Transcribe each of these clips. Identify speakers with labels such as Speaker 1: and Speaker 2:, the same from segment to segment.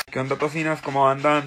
Speaker 1: ¿Qué onda, tocinas? ¿Cómo andan?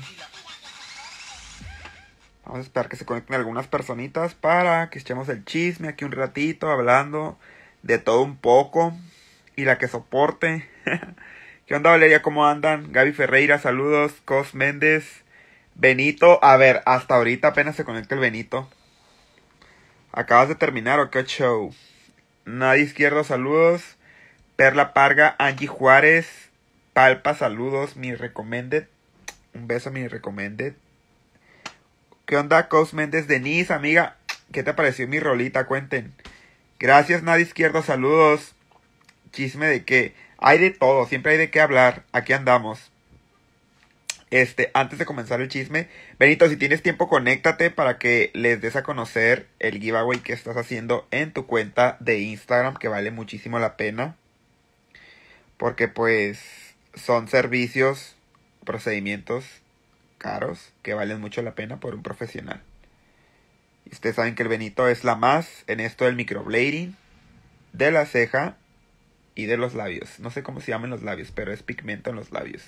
Speaker 1: Vamos a esperar que se conecten algunas personitas para que echemos el chisme aquí un ratito hablando de todo un poco y la que soporte. ¿Qué onda, Valeria? ¿Cómo andan? Gaby Ferreira, saludos. Cos Méndez, Benito. A ver, hasta ahorita apenas se conecta el Benito. ¿Acabas de terminar o qué show? Nadie Izquierdo, saludos. Perla Parga, Angie Juárez, Palpa, saludos. Mi recommended. Un beso a mi recommended. ¿Qué onda, Cos Méndez? Denise, amiga, ¿qué te pareció mi rolita? Cuenten. Gracias, Nadie Izquierdo, saludos. Chisme de qué. Hay de todo, siempre hay de qué hablar. Aquí andamos. Antes de comenzar el chisme, Benito, si tienes tiempo, conéctate para que les des a conocer el giveaway que estás haciendo en tu cuenta de Instagram, que vale muchísimo la pena. Porque pues son servicios, procedimientos caros que valen mucho la pena por un profesional. Y ustedes saben que el Benito es la más en esto del microblading, de la ceja y de los labios. No sé cómo se llaman los labios, pero es pigmento en los labios.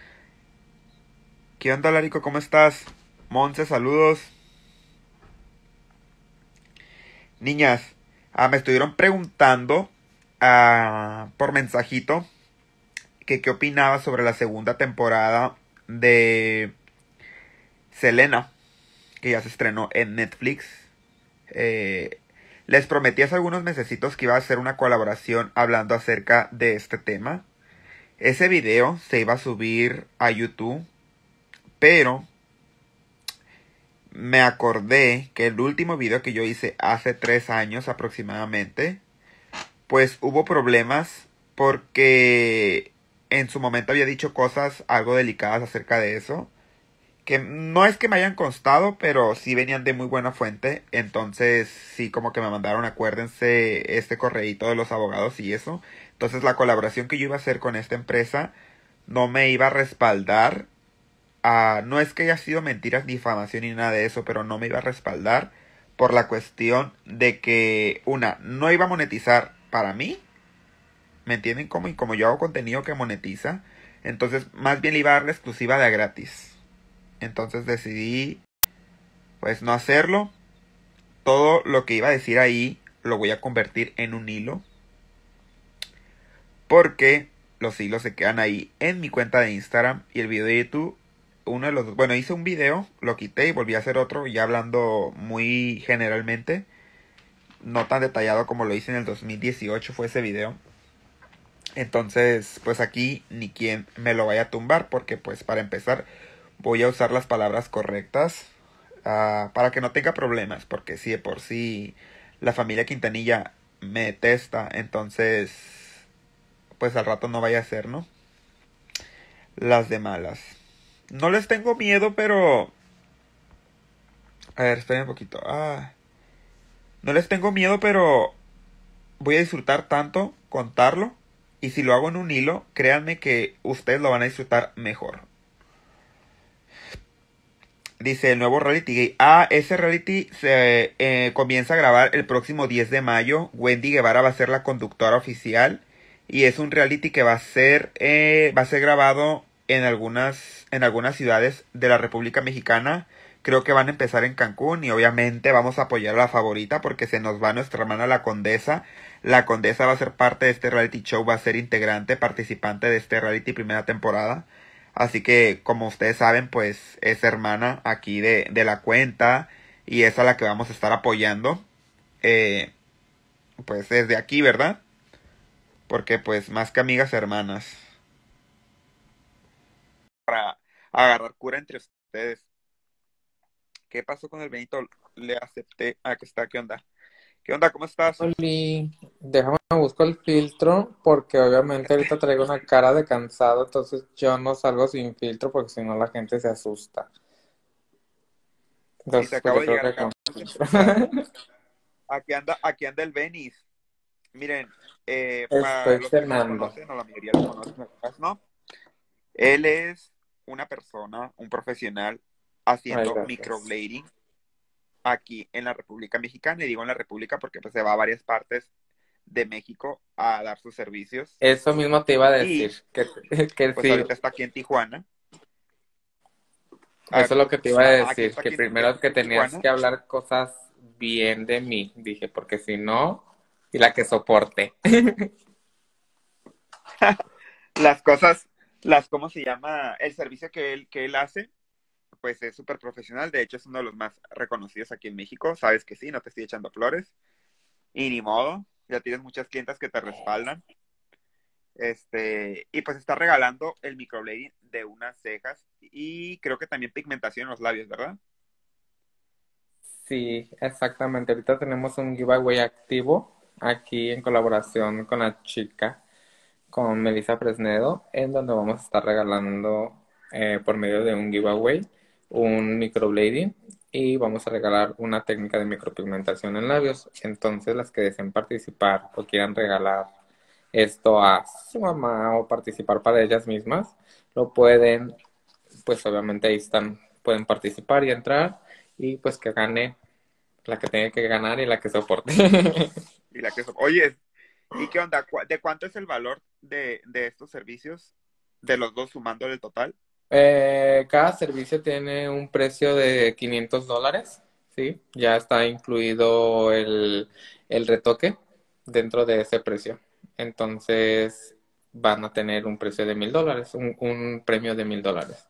Speaker 1: ¿Qué onda, Larico? ¿Cómo estás? Monse, saludos. Niñas, me estuvieron preguntando por mensajito que qué opinaba sobre la segunda temporada de Selena, que ya se estrenó en Netflix. Les prometí hace algunos mesecitos que iba a hacer una colaboración hablando acerca de este tema. Ese video se iba a subir a YouTube, pero me acordé que el último video que yo hice hace 3 años aproximadamente, pues hubo problemas porque en su momento había dicho cosas algo delicadas acerca de eso, que no es que me hayan constado, pero sí venían de muy buena fuente. Entonces sí, como que me mandaron, acuérdense, este correíto de los abogados y eso. Entonces la colaboración que yo iba a hacer con esta empresa no me iba a respaldar. No es que haya sido mentiras, difamación ni nada de eso, pero no me iba a respaldar por la cuestión de que, no iba a monetizar para mí. ¿Me entienden? Y como yo hago contenido que monetiza, entonces más bien le iba a dar la exclusiva de a gratis. Entonces decidí pues no hacerlo. Todo lo que iba a decir ahí lo voy a convertir en un hilo, porque los hilos se quedan ahí en mi cuenta de Instagram y el video de YouTube. Uno de los dos, bueno, hice un video, lo quité y volví a hacer otro, ya hablando muy generalmente, no tan detallado como lo hice en el 2018 fue ese video. Entonces pues aquí ni quien me lo vaya a tumbar, porque pues para empezar voy a usar las palabras correctas, para que no tenga problemas, porque si de por sí la familia Quintanilla me detesta, entonces pues al rato no vaya a ser, ¿no? Las de malas. No les tengo miedo, pero... A ver, esperen un poquito. No les tengo miedo, pero voy a disfrutar tanto contarlo. Y si lo hago en un hilo, créanme que ustedes lo van a disfrutar mejor. Dice el nuevo reality gay. Ese reality se comienza a grabar el próximo 10 de mayo. Wendy Guevara va a ser la conductora oficial. Y es un reality que va a ser grabado en algunas ciudades de la República Mexicana. Creo que van a empezar en Cancún. Y obviamente vamos a apoyar a la favorita, porque se nos va nuestra hermana la Condesa. La Condesa va a ser parte de este reality show. Va a ser integrante, participante de este reality primera temporada. Así que, como ustedes saben, pues es hermana aquí de la cuenta y es a la que vamos a estar apoyando, eh, pues desde aquí, ¿verdad? Porque pues más que amigas, hermanas. Para agarrar cura entre ustedes. ¿Qué pasó con el Benito? Le acepté. Que está, ¿qué onda? ¿Qué onda? ¿Cómo estás?
Speaker 2: Oli, déjame busco el filtro porque obviamente ahorita traigo una cara de cansado, entonces yo no salgo sin filtro porque si no la gente se asusta.
Speaker 1: Sí, te
Speaker 2: Entonces, pues
Speaker 1: acabo
Speaker 2: yo
Speaker 1: de
Speaker 2: creo
Speaker 1: llegar,
Speaker 2: que con
Speaker 1: acabamos de
Speaker 2: filtro.
Speaker 1: empezar. Aquí anda el Benis. Miren, para
Speaker 2: Estoy
Speaker 1: los que no lo
Speaker 2: cenando.
Speaker 1: conocen, o la mayoría lo conocen, algunas no. Él es una persona, un profesional
Speaker 2: Ay,
Speaker 1: haciendo
Speaker 2: gracias.
Speaker 1: microblading aquí en la República Mexicana. Y digo en la República porque pues se va a varias partes de México a dar sus servicios.
Speaker 2: Eso mismo te iba a decir,
Speaker 1: Y
Speaker 2: que
Speaker 1: pues ahorita
Speaker 2: sí,
Speaker 1: está aquí en Tijuana.
Speaker 2: Eso es lo que te iba a
Speaker 1: Aquí
Speaker 2: decir,
Speaker 1: está,
Speaker 2: que
Speaker 1: aquí
Speaker 2: primero que
Speaker 1: en
Speaker 2: tenías
Speaker 1: Tijuana.
Speaker 2: que hablar cosas bien de mí, dije, porque si no, y la que soporte.
Speaker 1: Las cosas, ¿cómo se llama? El servicio que él hace, pues es súper profesional. De hecho, es uno de los más reconocidos aquí en México. Sabes que sí, no te estoy echando flores. Y ni modo, ya tienes muchas clientas que te respaldan. Y pues está regalando el microblading de unas cejas y creo que también pigmentación en los labios, ¿verdad?
Speaker 2: Sí, exactamente. Ahorita tenemos un giveaway activo aquí en colaboración con la chica, con Melissa Fresnedo, en donde vamos a estar regalando por medio de un giveaway un microblading y vamos a regalar una técnica de micropigmentación en labios. Entonces, las que deseen participar o quieran regalar esto a su mamá o participar para ellas mismas, lo pueden, pues obviamente ahí están, pueden participar y entrar y pues que gane la que tenga que ganar y la que soporte.
Speaker 1: Y oye, ¿y qué onda? ¿De cuánto es el valor de estos servicios? De los dos sumándole el total.
Speaker 2: Cada servicio tiene un precio de $500, ¿sí? Ya está incluido el retoque dentro de ese precio. Entonces van a tener un precio de $1,000, un premio de $1,000.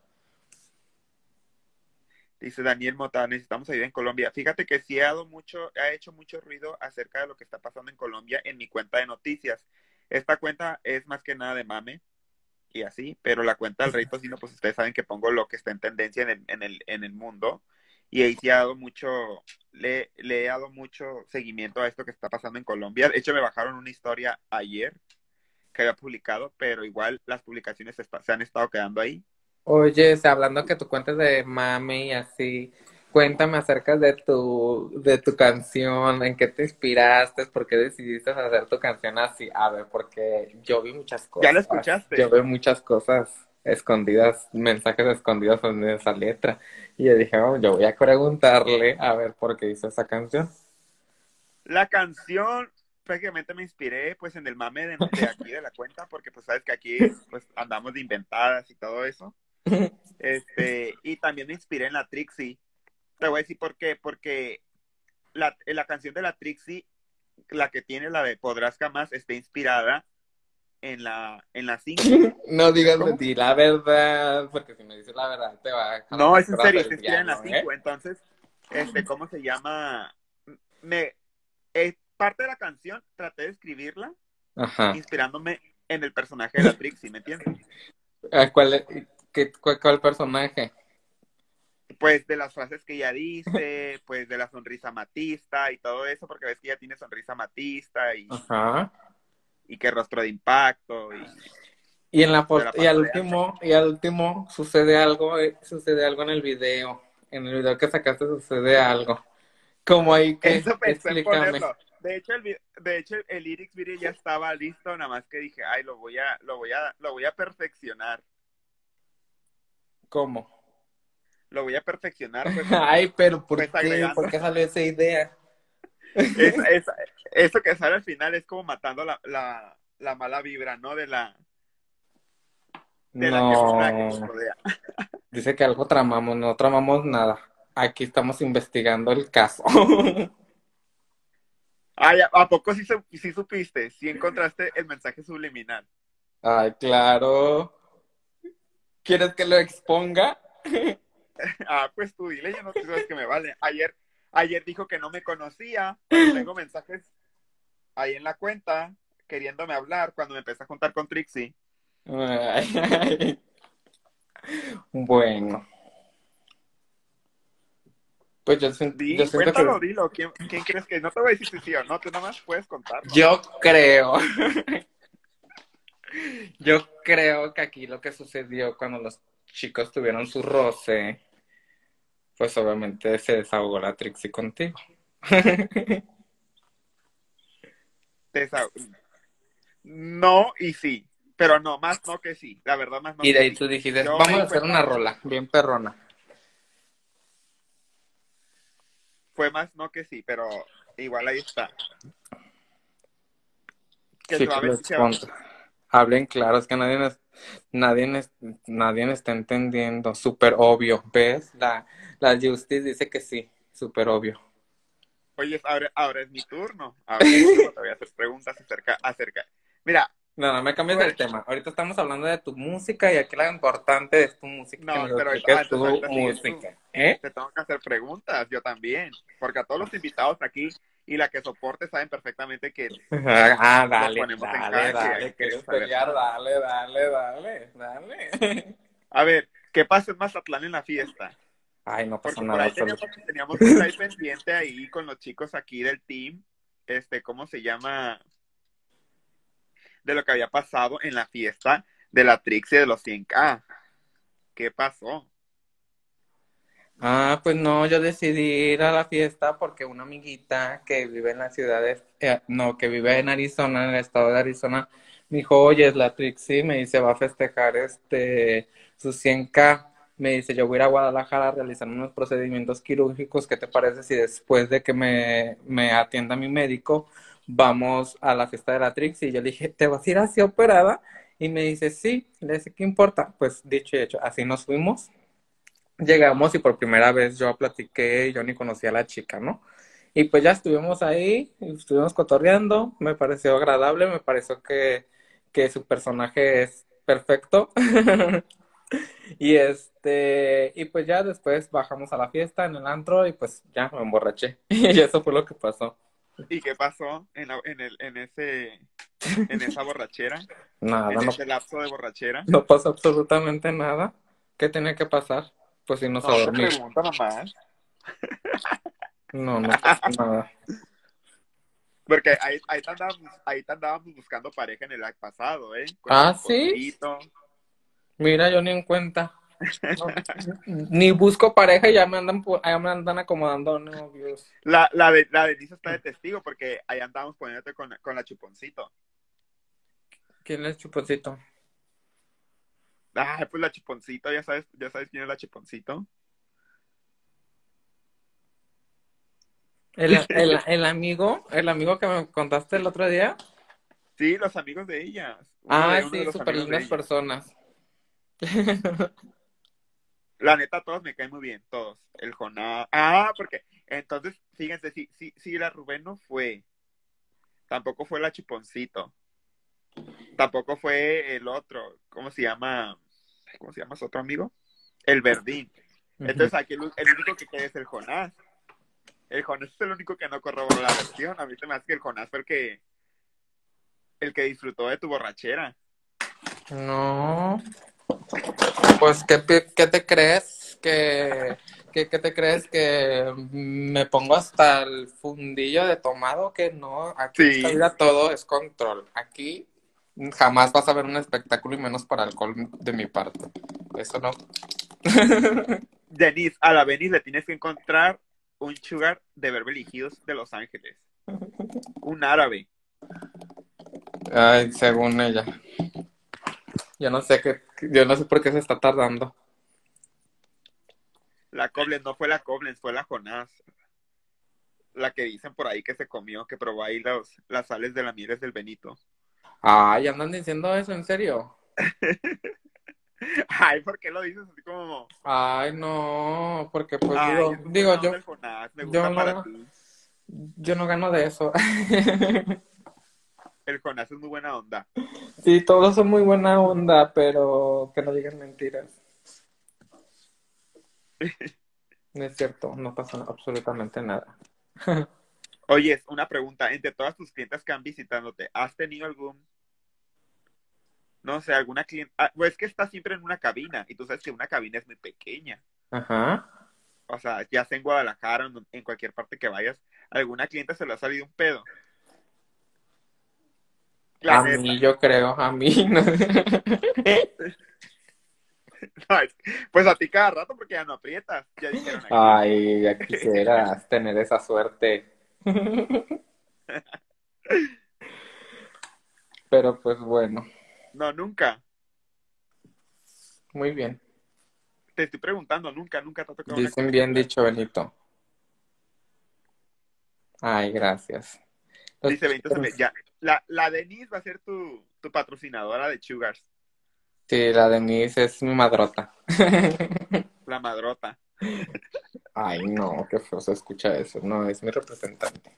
Speaker 1: Dice Daniel Mota, necesitamos ayuda en Colombia. Fíjate que sí ha hecho mucho ruido acerca de lo que está pasando en Colombia en mi cuenta de noticias. Esta cuenta es más que nada de mame y así, pero la cuenta del Rey Tocino, pues ustedes saben que pongo lo que está en tendencia en el mundo. Y ahí sí ha dado mucho, le he dado mucho seguimiento a esto que está pasando en Colombia. De hecho, me bajaron una historia ayer que había publicado, pero igual las publicaciones se han estado quedando ahí.
Speaker 2: Oye, hablando que tú cuentes de mami y así, cuéntame acerca de tu canción, en qué te inspiraste, por qué decidiste hacer tu canción así. A ver, porque yo vi muchas
Speaker 1: ¿Ya lo
Speaker 2: cosas, yo
Speaker 1: escuchaste?
Speaker 2: veo muchas cosas escondidas, mensajes escondidos en esa letra. Y yo dije, oh, yo voy a preguntarle a ver por qué hizo esa canción.
Speaker 1: La canción prácticamente me inspiré pues en el mame de aquí de la cuenta, porque pues sabes que aquí pues andamos de inventadas y todo eso. Y también me inspiré en la Trixie. Te voy a decir por qué, porque la canción de la Trixie, la que tiene la de Podrás Jamás, está inspirada en la 5.
Speaker 2: No
Speaker 1: ¿Sabes
Speaker 2: digas de
Speaker 1: cómo?
Speaker 2: ti la verdad, porque si me dices la verdad te va a dejar
Speaker 1: No,
Speaker 2: las
Speaker 1: es en
Speaker 2: cosas
Speaker 1: serio,
Speaker 2: del
Speaker 1: está inspirada en la
Speaker 2: diablo, ¿eh?
Speaker 1: 5. Entonces, ¿cómo se llama? Me, parte de la canción traté de escribirla
Speaker 2: Ajá.
Speaker 1: inspirándome en el personaje de la Trixie, ¿me entiendes?
Speaker 2: ¿Cuál personaje?
Speaker 1: Pues de las frases que ella dice, pues de la sonrisa matista y todo eso, porque ves que ella tiene sonrisa matista
Speaker 2: Ajá.
Speaker 1: y que rostro de impacto y
Speaker 2: Y en la
Speaker 1: se la
Speaker 2: y al
Speaker 1: pasa de alta.
Speaker 2: último, sucede algo en el video. En el video que sacaste sucede algo. ¿Cómo ahí qué?
Speaker 1: Eso pensé en
Speaker 2: Explícame.
Speaker 1: ponerlo. De hecho, el lyrics video ya estaba listo, nada más que dije, ay, lo voy a perfeccionar.
Speaker 2: ¿Cómo?
Speaker 1: Lo voy a perfeccionar,
Speaker 2: Ay, pero ¿por
Speaker 1: pues
Speaker 2: qué?
Speaker 1: agregando.
Speaker 2: ¿Por qué salió esa idea?
Speaker 1: Es, es, eso que sale al final es como matando la mala vibra, ¿no? De la que nos
Speaker 2: No.
Speaker 1: rodea.
Speaker 2: Dice que algo tramamos, no tramamos nada. Aquí estamos investigando el caso.
Speaker 1: Ay, ¿a poco sí supiste? Sí encontraste el mensaje subliminal.
Speaker 2: Ay, claro. ¿Quieres que lo exponga?
Speaker 1: Ah, pues tú dile, yo no tú sabes que me vale. Ayer dijo que no me conocía, pero tengo mensajes ahí en la cuenta queriéndome hablar cuando me empecé a juntar con Trixie.
Speaker 2: Ay, ay. Bueno, pues yo siento que
Speaker 1: Cuéntalo, dilo. ¿Quién crees que? No te voy a decir si sí o no, tú nada más puedes contarlo.
Speaker 2: yo creo, yo creo que aquí lo que sucedió cuando los chicos tuvieron su roce, pues obviamente se desahogó la Trixie contigo.
Speaker 1: Desa- No y sí, pero no, más no que sí. La verdad, más no
Speaker 2: Y de
Speaker 1: que
Speaker 2: ahí
Speaker 1: sí.
Speaker 2: tú dijiste,
Speaker 1: Yo me
Speaker 2: vamos a
Speaker 1: di
Speaker 2: hacer
Speaker 1: cuenta,
Speaker 2: una rola, bien perrona.
Speaker 1: fue más no que sí, pero igual ahí está. Que se va a
Speaker 2: Chicos,
Speaker 1: ver,
Speaker 2: les pongo. Hablen claro, es que nadie nos... Nadie, nadie está entendiendo, súper obvio, ¿ves? La Justice dice que sí, súper obvio.
Speaker 1: Oye, ahora es mi turno. Ahora es mi turno. Te voy a hacer preguntas acerca. Mira,
Speaker 2: No, no me cambies
Speaker 1: pues,
Speaker 2: del tema. Ahorita estamos hablando de tu música y aquí lo importante es tu música, que
Speaker 1: no,
Speaker 2: nos
Speaker 1: pero
Speaker 2: expliques
Speaker 1: antes,
Speaker 2: tu
Speaker 1: ahorita sigues tú.
Speaker 2: música. ¿Eh?
Speaker 1: Te tengo que hacer preguntas, yo también. Porque a todos los invitados aquí y la que soporte saben perfectamente que
Speaker 2: Ah,
Speaker 1: los
Speaker 2: dale,
Speaker 1: ponemos en
Speaker 2: dale,
Speaker 1: jaque y
Speaker 2: dale.
Speaker 1: alguien quiere
Speaker 2: ¿Quieres
Speaker 1: saber
Speaker 2: pelear?
Speaker 1: más.
Speaker 2: Dale, dale, dale, dale.
Speaker 1: A ver, ¿qué pasa en Mazatlán en la fiesta?
Speaker 2: Ay, no pasa
Speaker 1: Porque por
Speaker 2: nada
Speaker 1: ahí
Speaker 2: absoluto.
Speaker 1: teníamos un live pendiente ahí con los chicos aquí del team. ¿Cómo se llama? De lo que había pasado en la fiesta de la Trixie de los 100K. ¿Qué pasó?
Speaker 2: Ah, pues no, yo decidí ir a la fiesta porque una amiguita que vive en la ciudad de, no, que vive en Arizona, en el estado de Arizona, me dijo, oye, es la Trixie, me dice, va a festejar sus 100K. Me dice, yo voy a ir a Guadalajara a realizar unos procedimientos quirúrgicos, ¿qué te parece si después de que me atienda mi médico, vamos a la fiesta de la Trixie? Y yo le dije, ¿te vas a ir así operada? Y me dice, sí, le dije, ¿qué importa? Pues dicho y hecho, así nos fuimos. Llegamos y por primera vez yo platiqué, yo ni conocía a la chica, ¿no? Y pues ya estuvimos ahí, y estuvimos cotorreando, me pareció agradable, me pareció que su personaje es perfecto. Y pues ya después bajamos a la fiesta en el antro y pues ya me emborraché. Y eso fue lo que pasó.
Speaker 1: ¿Y qué pasó en esa borrachera?
Speaker 2: Nada,
Speaker 1: En
Speaker 2: no,
Speaker 1: ese lapso de borrachera.
Speaker 2: no pasó absolutamente nada. ¿Qué tenía que pasar? Pues irnos a
Speaker 1: No, te
Speaker 2: dormir.
Speaker 1: pregunto nomás.
Speaker 2: No, no pasó nada.
Speaker 1: Porque ahí te andábamos buscando pareja en el año pasado, ¿eh? Con la
Speaker 2: Ah, sí.
Speaker 1: chuponcito.
Speaker 2: Mira, yo ni en cuenta. No, ni busco pareja y ya me andan acomodando novios.
Speaker 1: La Denise está de testigo porque ahí andábamos poniéndote con la chuponcito.
Speaker 2: ¿Quién es Chuponcito?
Speaker 1: Ah, pues la chuponcito, ya sabes quién es la chuponcito.
Speaker 2: El amigo que me contaste el otro día.
Speaker 1: Sí, los amigos de ella.
Speaker 2: Ah,
Speaker 1: Uno de
Speaker 2: sí,
Speaker 1: los
Speaker 2: súper
Speaker 1: amigos de
Speaker 2: lindas
Speaker 1: ella.
Speaker 2: personas.
Speaker 1: La neta, todos me caen muy bien, todos. El Jonás. Ah, porque entonces, fíjense, si la Rubén no fue, tampoco fue la Chuponcito, tampoco fue el otro, ¿cómo se llama? ¿Cómo se llama su otro amigo? El Verdín.
Speaker 2: Ujú.
Speaker 1: Entonces aquí el único que queda es el Jonás. El Jonás es el único que no corroboró la versión. A mí se me hace que el Jonás fue el que disfrutó de tu borrachera.
Speaker 2: No, pues ¿qué te crees? ¿Qué te crees que me pongo hasta el fundillo de tomado? Que no, aquí en esta
Speaker 1: Sí.
Speaker 2: vida todo es control. Aquí jamás vas a ver un espectáculo y menos para alcohol de mi parte. Eso no.
Speaker 1: Denise, a la Denise le tienes que encontrar un sugar de Beverly Hills de Los Ángeles. Un árabe.
Speaker 2: Ay, según ella. Yo no sé por qué se está tardando.
Speaker 1: La Koblenz no fue la Koblenz, fue la Jonás. La que dicen por ahí que se comió, que probó ahí las sales de la Mieres del Benito.
Speaker 2: Ay, andan diciendo eso, ¿en serio?
Speaker 1: Ay, ¿por qué lo dices así como?
Speaker 2: Ay, no, porque pues
Speaker 1: Ay, es muy buena onda el Jonás, me
Speaker 2: yo
Speaker 1: gusta para
Speaker 2: no,
Speaker 1: ti.
Speaker 2: yo no gano de eso.
Speaker 1: El Jonás es muy buena onda.
Speaker 2: Sí, todos son muy buena onda, pero que no digan mentiras. No es cierto, no pasa absolutamente nada.
Speaker 1: Oye, una pregunta, entre todas tus clientes que han visitándote, ¿has tenido no sé, alguna cliente? Pues es que estás siempre en una cabina y tú sabes que una cabina es muy pequeña.
Speaker 2: Ajá.
Speaker 1: O sea, ya sea en Guadalajara o en cualquier parte que vayas, ¿alguna cliente se le ha salido un pedo? La
Speaker 2: A mí,
Speaker 1: neta.
Speaker 2: yo creo, a mí. No.
Speaker 1: No, pues a ti cada rato porque ya no aprietas, ya dijeron aquí.
Speaker 2: Ay, ya quisieras tener esa suerte. Pero pues bueno,
Speaker 1: No, nunca.
Speaker 2: muy bien.
Speaker 1: Te estoy preguntando, nunca te ha tocado una
Speaker 2: Dicen
Speaker 1: clienta
Speaker 2: bien
Speaker 1: que la...
Speaker 2: dicho, Benito. Ay, gracias. Los
Speaker 1: Dice Benito,
Speaker 2: chickens.
Speaker 1: ya. La Denise va a ser tu patrocinadora de Sugars.
Speaker 2: Sí, la Denise es mi madrota.
Speaker 1: La madrota.
Speaker 2: Ay, no, qué feo se escucha eso. No, es mi representante.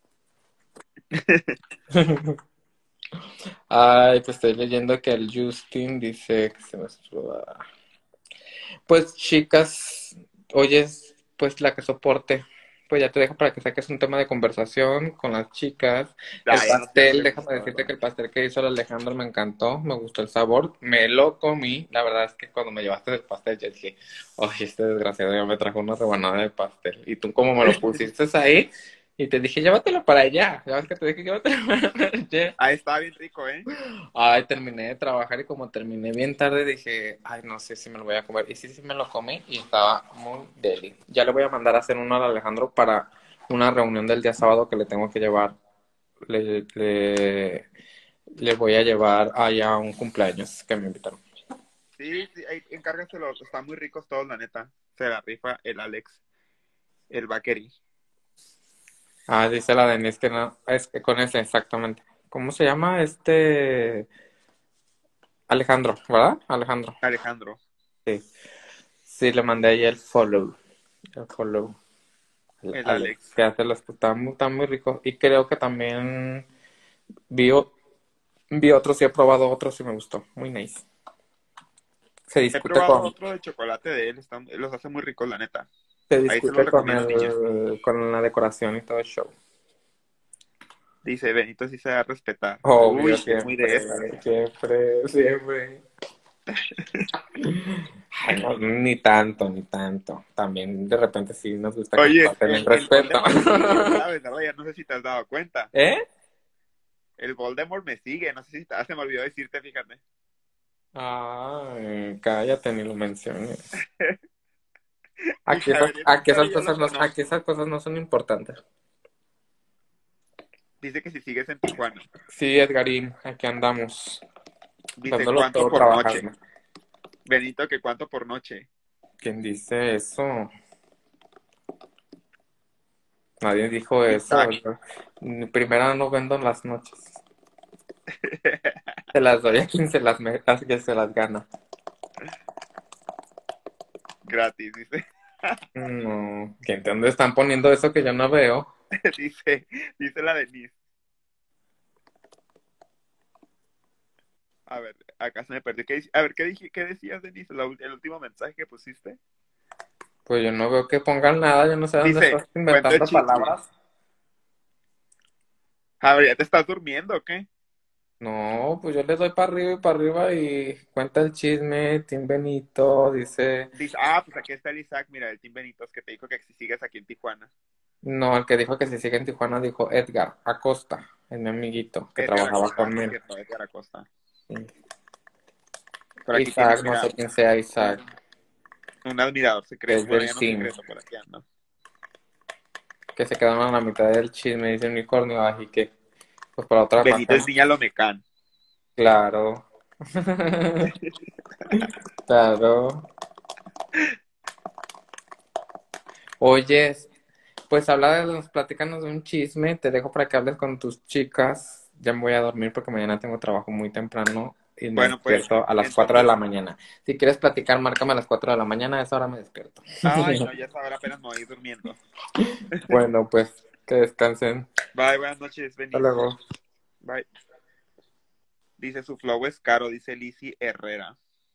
Speaker 2: Ay, pues estoy leyendo que el Justin dice que se me suba. Pues chicas, oyes, pues la que soporte. Pues ya te dejo para que saques un tema de conversación con las chicas. El
Speaker 1: Ya no tiene
Speaker 2: pastel, déjame
Speaker 1: pregunta,
Speaker 2: decirte
Speaker 1: ¿verdad?
Speaker 2: que el pastel que hizo el Alejandro me encantó, me gustó el sabor, me lo comí. La verdad es que cuando me llevaste el pastel, yo dije, oye, este desgraciado ya me trajo una rebanada de pastel. Y tú como me lo pusiste ahí, y te dije, llévatelo para allá. Ya ves que te dije, llévatelo para allá.
Speaker 1: Ah, estaba bien rico, ¿eh?
Speaker 2: Ay, terminé de trabajar y como terminé bien tarde dije, ay, no sé si me lo voy a comer. Y sí, sí me lo comí y estaba muy deli. Ya le voy a mandar a hacer uno al Alejandro para una reunión del día sábado que le tengo que llevar. Le, le, le voy a llevar allá a un cumpleaños que me invitaron.
Speaker 1: Sí, sí, ahí encárgaselo. Están muy ricos todos, la neta. Se la rifa el Alex, el Bakery.
Speaker 2: Ah, dice la Denise que no, es que con ese exactamente. ¿Cómo se llama este? Alejandro, ¿verdad? Alejandro.
Speaker 1: Alejandro,
Speaker 2: Sí, sí, le mandé ahí el follow. El follow.
Speaker 1: el
Speaker 2: Alex,
Speaker 1: Alex.
Speaker 2: que hace los que están muy ricos. Y creo que también vi, vi otros y he probado otros y me gustó. Muy nice. Se
Speaker 1: He
Speaker 2: discute
Speaker 1: probado
Speaker 2: con,
Speaker 1: otro de chocolate de él. Los hace muy ricos, la neta.
Speaker 2: se
Speaker 1: Ahí se los
Speaker 2: discute
Speaker 1: recomiendo, niñas.
Speaker 2: con la decoración y todo el show.
Speaker 1: Dice, Benito sí se va a respetar.
Speaker 2: Obvio,
Speaker 1: Uy, es muy de esas.
Speaker 2: siempre, siempre, siempre. Ay, no, ni tanto, ni tanto. También de repente sí nos gusta que nos
Speaker 1: Oye,
Speaker 2: falten el
Speaker 1: el
Speaker 2: respeto.
Speaker 1: Voldemort me sigue, ¿sabes? ¿Verdad? Ya no sé si te has dado cuenta.
Speaker 2: ¿Eh?
Speaker 1: El Voldemort me sigue. No sé si se me olvidó decirte, fíjate.
Speaker 2: Ay, cállate, ni lo menciones.
Speaker 1: Dice, a ver, es mi cara y yo lo
Speaker 2: Aquí
Speaker 1: conozco.
Speaker 2: esas cosas no son importantes.
Speaker 1: Dice que si sigues en Tijuana.
Speaker 2: Sí, Edgarín, aquí andamos,
Speaker 1: Dice,
Speaker 2: dándolo
Speaker 1: ¿cuánto
Speaker 2: todo
Speaker 1: por noche?
Speaker 2: trabajando.
Speaker 1: Benito, que cuánto por noche.
Speaker 2: ¿Quién dice eso? Nadie dijo eso.
Speaker 1: Isaac.
Speaker 2: Primero no vendo en las noches. Se las doy a quien a quien se las gana.
Speaker 1: Gratis, dice.
Speaker 2: No, ¿quién te dónde están poniendo eso que yo no veo?
Speaker 1: Dice, dice la Denise. A ver, acá se me perdió. A ver, ¿qué decías, Denise? El último mensaje que pusiste.
Speaker 2: Pues yo no veo que pongan nada, yo no sé dónde
Speaker 1: Dice,
Speaker 2: estás
Speaker 1: cuento el
Speaker 2: inventando
Speaker 1: chisme.
Speaker 2: palabras.
Speaker 1: A ver, ¿ya te estás durmiendo o qué?
Speaker 2: No, pues yo le doy para arriba y cuenta el chisme, Tim Benito, dice.
Speaker 1: Dice, pues aquí está el Isaac, mira, el Team Benitos que te dijo que si sigues aquí en Tijuana.
Speaker 2: No, el que dijo que si sigue en Tijuana dijo Edgar Acosta, es mi amiguito que
Speaker 1: Edgar
Speaker 2: trabajaba
Speaker 1: Acosta,
Speaker 2: con
Speaker 1: sí es
Speaker 2: él.
Speaker 1: cierto, Edgar Acosta.
Speaker 2: Sí.
Speaker 1: Por aquí tienes,
Speaker 2: Isaac, no
Speaker 1: mira,
Speaker 2: sé quién sea Isaac,
Speaker 1: un admirador
Speaker 2: que
Speaker 1: secreto.
Speaker 2: es
Speaker 1: Bueno,
Speaker 2: del
Speaker 1: ya no
Speaker 2: team,
Speaker 1: secreto, por aquí anda.
Speaker 2: que se quedaron a la mitad del chisme, dice Unicornio, así que, pues para otra
Speaker 1: Benito
Speaker 2: ocasión.
Speaker 1: es niña Lomecán.
Speaker 2: Claro, claro. Oye, pues habla de los, platícanos de un chisme, te dejo para que hables con tus chicas. Ya me voy a dormir porque mañana tengo trabajo muy temprano y me
Speaker 1: Bueno, pues,
Speaker 2: despierto a las 4 de la
Speaker 1: entonces,
Speaker 2: mañana. Si quieres platicar, márcame a las 4 de la mañana, a esa hora me despierto.
Speaker 1: ay, no, ya esa hora apenas me voy a ir durmiendo.
Speaker 2: Bueno, pues que descansen.
Speaker 1: Bye, buenas noches,
Speaker 2: Hasta
Speaker 1: Benito.
Speaker 2: luego.
Speaker 1: Bye. Dice, su flow es caro, dice Lizzy Herrera.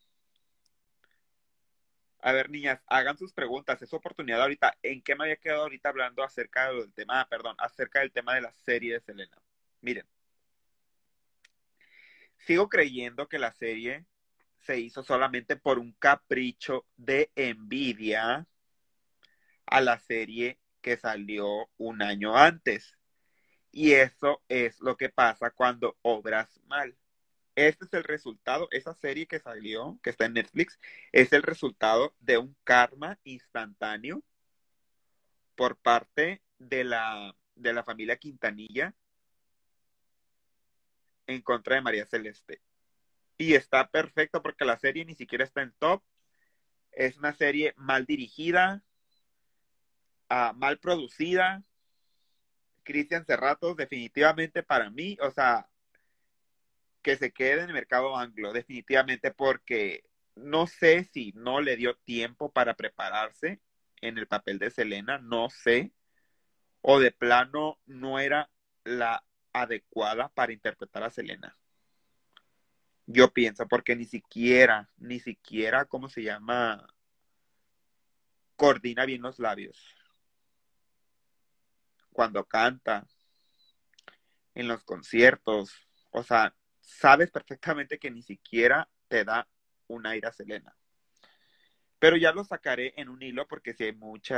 Speaker 1: A ver, niñas, hagan sus preguntas. Es su oportunidad ahorita. ¿En qué me había quedado ahorita hablando acerca del tema? Perdón, acerca del tema de la serie de Selena. Miren, sigo creyendo que la serie se hizo solamente por un capricho de envidia a la serie que salió un año antes. Y eso es lo que pasa cuando obras mal. Este es el resultado, esa serie que salió, que está en Netflix, es el resultado de un karma instantáneo por parte de la familia Quintanilla en contra de María Celeste. Y está perfecto porque la serie ni siquiera está en top. Es una serie mal dirigida, mal producida. Cristian Serratos, definitivamente para mí, o sea, que se quede en el mercado anglo, definitivamente, porque no sé si no le dio tiempo para prepararse en el papel de Selena, no sé, o de plano no era la adecuada para interpretar a Selena. Yo pienso, porque ni siquiera, ¿cómo se llama? Coordina bien los labios. Cuando canta, en los conciertos, o sea, sabes perfectamente que ni siquiera te da un aire a Selena. Pero ya lo sacaré en un hilo porque sí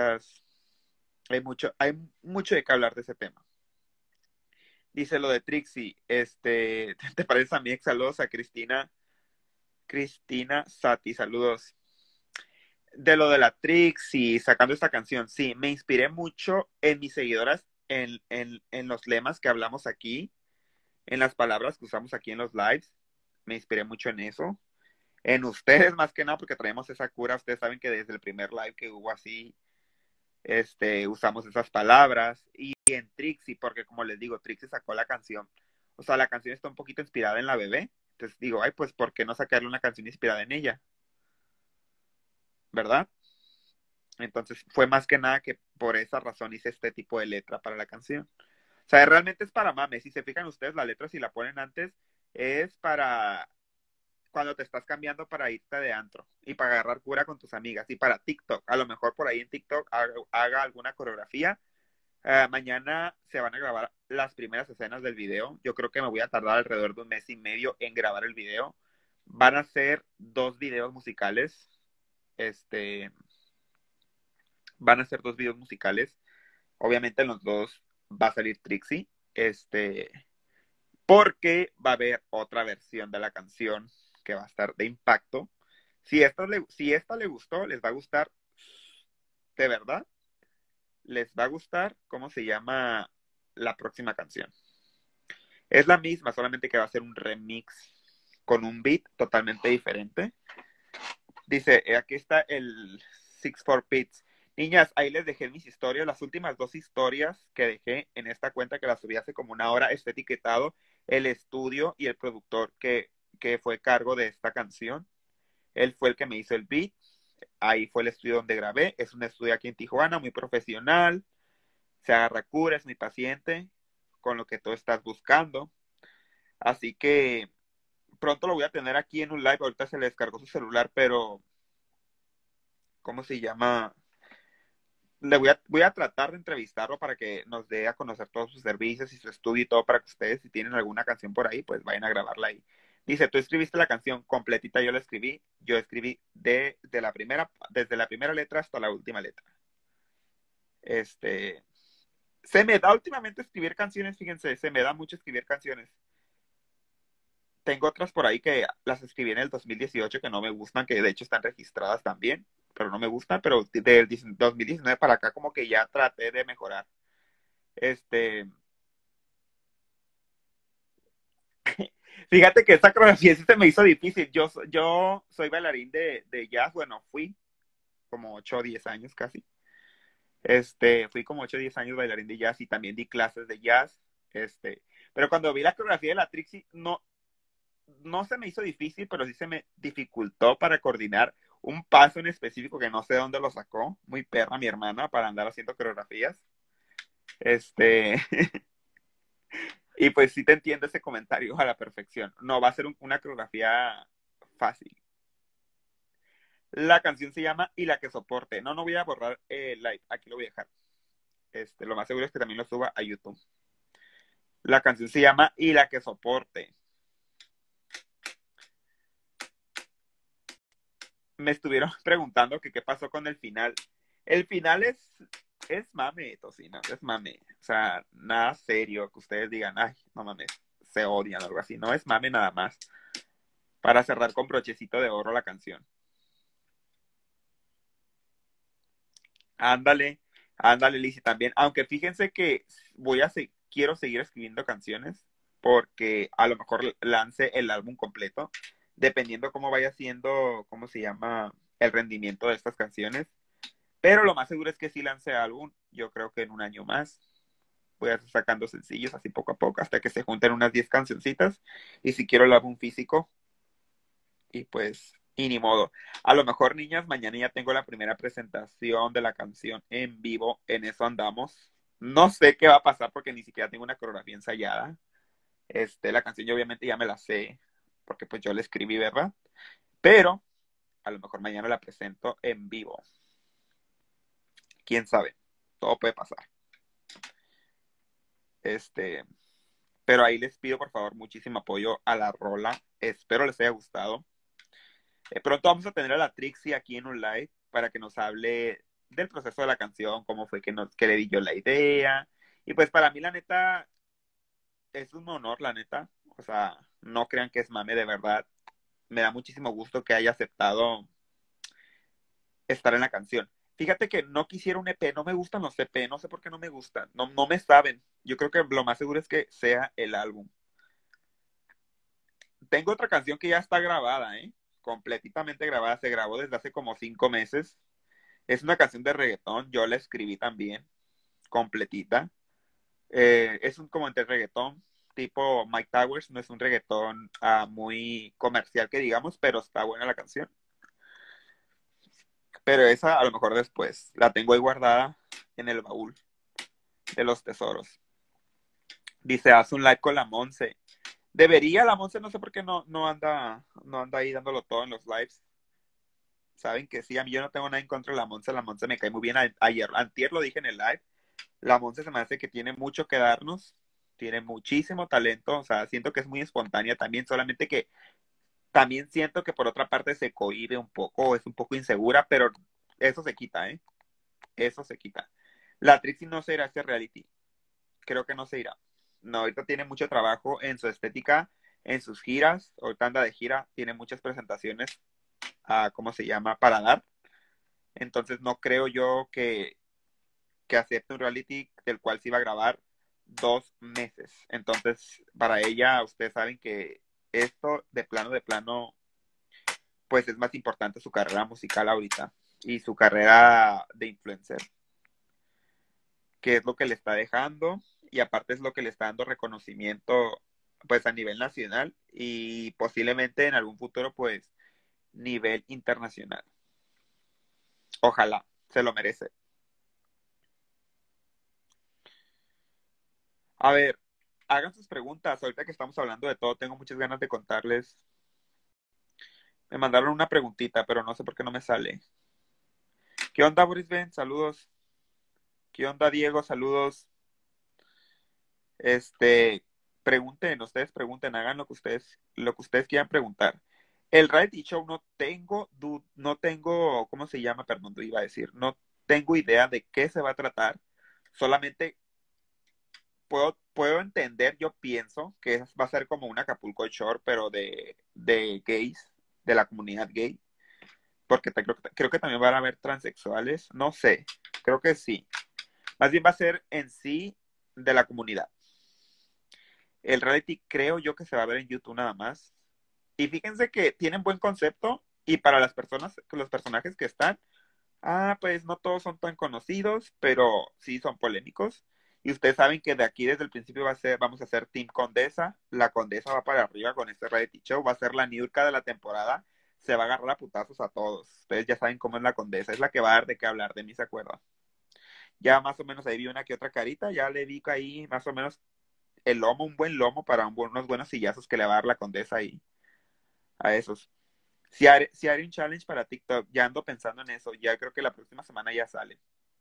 Speaker 1: hay mucho de qué hablar de ese tema. Dice lo de Trixie, ¿te parece a mi ex? Saludos a Cristina Sati, saludos. De lo de la Trixie, sacando esta canción, sí, me inspiré mucho en mis seguidoras, en los lemas que hablamos aquí, en las palabras que usamos aquí en los lives, me inspiré mucho en eso. En ustedes más que nada, porque traemos esa cura, ustedes saben que desde el primer live que hubo así, usamos esas palabras, y en Trixie, porque como les digo, Trixie sacó la canción, o sea, la canción está un poquito inspirada en la bebé, entonces digo, ay, pues, ¿por qué no sacarle una canción inspirada en ella? ¿Verdad? Entonces fue más que nada que por esa razón hice este tipo de letra para la canción. O sea, realmente es para mames. Si se fijan ustedes, la letra, si la ponen antes, es para cuando te estás cambiando para irte de antro y para agarrar cura con tus amigas y para TikTok. A lo mejor por ahí en TikTok haga alguna coreografía. Mañana se van a grabar las primeras escenas del video. Yo creo que me voy a tardar alrededor de un mes y medio en grabar el video. Van a ser 2 videos musicales. Este, Van a ser 2 videos musicales. Obviamente en los dos va a salir Trixie. Porque va a haber otra versión de la canción que va a estar de impacto. Si esta le gustó, les va a gustar, de verdad, les va a gustar cómo se llama la próxima canción. Es la misma, solamente que va a ser un remix con un beat totalmente diferente. Dice, aquí está el 64 Beats. Niñas, ahí les dejé mis historias, las últimas 2 historias que dejé en esta cuenta que las subí hace como una hora, está etiquetado el estudio y el productor que fue cargo de esta canción. Él fue el que me hizo el beat, ahí fue el estudio donde grabé, es un estudio aquí en Tijuana, muy profesional, se agarra cura, es muy paciente con lo que tú estás buscando. Así que pronto lo voy a tener aquí en un live, ahorita se le descargó su celular, pero ¿cómo se llama? Voy a tratar de entrevistarlo para que nos dé a conocer todos sus servicios y su estudio y todo para que ustedes, si tienen alguna canción por ahí, pues vayan a grabarla ahí. Dice, tú escribiste la canción completita, yo escribí desde la primera letra hasta la última letra. Este, Se me da últimamente escribir canciones, fíjense, se me da mucho escribir canciones. Tengo otras por ahí que las escribí en el 2018 que no me gustan, que de hecho están registradas también, pero no me gustan, pero del 2019 para acá como que ya traté de mejorar. Este, Fíjate que esta coreografía sí se me hizo difícil. Yo soy bailarín de jazz, bueno, fui como 8 o 10 años casi. Fui como 8 o 10 años bailarín de jazz y también di clases de jazz. Pero cuando vi la coreografía de la Trixie, no se me hizo difícil, pero sí se me dificultó para coordinar un paso en específico que no sé dónde lo sacó. Muy perra mi hermana para andar haciendo coreografías. Este, y pues sí te entiendo ese comentario a la perfección. No va a ser una coreografía fácil. La canción se llama Y la que soporte. No voy a borrar el live. Aquí lo voy a dejar. Lo más seguro es que también lo suba a YouTube. La canción se llama Y la que soporte. Me estuvieron preguntando que qué pasó con el final. El final es mame, Tocino, es mame. O sea, nada serio que ustedes digan, ay, no mames, se odian o algo así. No es mame nada más. Para cerrar con brochecito de oro la canción. Ándale, ándale, Lizzy, también. Aunque fíjense que quiero seguir escribiendo canciones porque a lo mejor lance el álbum completo, dependiendo cómo vaya siendo, cómo se llama, el rendimiento de estas canciones. Pero lo más seguro es que sí lance álbum, yo creo que en un año más. voy a estar sacando sencillos así poco a poco hasta que se junten unas 10 cancioncitas. Y si quiero el álbum físico, y pues, y ni modo. A lo mejor, niñas, mañana ya tengo la primera presentación de la canción en vivo. En eso andamos. No sé qué va a pasar porque ni siquiera tengo una coreografía ensayada. La canción yo obviamente ya me la sé porque pues yo la escribí, ¿verdad? Pero a lo mejor mañana la presento en vivo. ¿Quién sabe? Todo puede pasar. Este, pero ahí les pido por favor muchísimo apoyo a la rola. Espero les haya gustado. Pronto vamos a tener a la Trixie aquí en un live para que nos hable del proceso de la canción, cómo fue que le di yo la idea. Y pues para mí la neta es un honor, la neta. O sea, no crean que es mame de verdad. Me da muchísimo gusto que haya aceptado estar en la canción. Fíjate que no quisiera un EP, no me gustan los EP, no sé por qué no me gustan, no me saben. Yo creo que lo más seguro es que sea el álbum. Tengo otra canción que ya está grabada, ¿eh? Completamente grabada, se grabó desde hace como 5 meses. Es una canción de reggaetón, yo la escribí también, completita. Es un como entre reggaetón, tipo Mike Towers, no es un reggaetón muy comercial que digamos, pero está buena la canción. Pero esa a lo mejor después, la tengo ahí guardada en el baúl de los tesoros. Dice, haz un live con la Monse. Debería, la Monse no sé por qué no anda ahí dándolo todo en los lives. Saben que sí, a mí yo no tengo nada en contra de la Monse me cae muy bien. Ayer, antier lo dije en el live, la Monse se me hace que tiene mucho que darnos, tiene muchísimo talento, o sea, siento que es muy espontánea también, solamente que también siento que por otra parte se cohíbe un poco, es un poco insegura, pero eso se quita, ¿eh? Eso se quita. La Trixie no se irá a este reality, creo que no se irá. No, ahorita tiene mucho trabajo en su estética, en sus giras, ahorita anda de gira, tiene muchas presentaciones, ¿cómo se llama? Para dar. Entonces no creo yo que acepte un reality del cual se iba a grabar 2 meses. Entonces, para ella, ustedes saben que esto de plano, pues es más importante su carrera musical ahorita y su carrera de influencer, que es lo que le está dejando y aparte es lo que le está dando reconocimiento pues a nivel nacional y posiblemente en algún futuro pues nivel internacional. Ojalá, se lo merece. A ver, hagan sus preguntas. Ahorita que estamos hablando de todo, tengo muchas ganas de contarles. Me mandaron una preguntita, pero no sé por qué no me sale. ¿Qué onda, Boris Ben? Saludos. ¿Qué onda, Diego? Saludos. Este, pregunten, ustedes pregunten, hagan lo que ustedes quieran preguntar. El reality show no tengo, ¿cómo se llama? Perdón, te iba a decir, no tengo idea de qué se va a tratar. Solamente puedo entender, yo pienso que va a ser como un Acapulco Shore, pero de gays, de la comunidad gay. Porque creo que también van a haber transexuales, no sé, creo que sí. Más bien va a ser en sí de la comunidad. El reality creo yo que se va a ver en YouTube nada más. Y fíjense que tienen buen concepto y para las personas, los personajes que están, pues no todos son tan conocidos, pero sí son polémicos. Y ustedes saben que de aquí desde el principio vamos a ser Team Condesa. La Condesa va para arriba con este reality show, va a ser la niurka de la temporada. Se va a agarrar a putazos a todos. Ustedes ya saben cómo es la Condesa, es la que va a dar de qué hablar, de mí se acuerda. Ya más o menos ahí vi una que otra carita, ya le vi ahí más o menos el lomo, un buen lomo para unos buenos sillazos que le va a dar la Condesa ahí a esos. Si haré un challenge para TikTok, ya ando pensando en eso, ya creo que la próxima semana ya sale.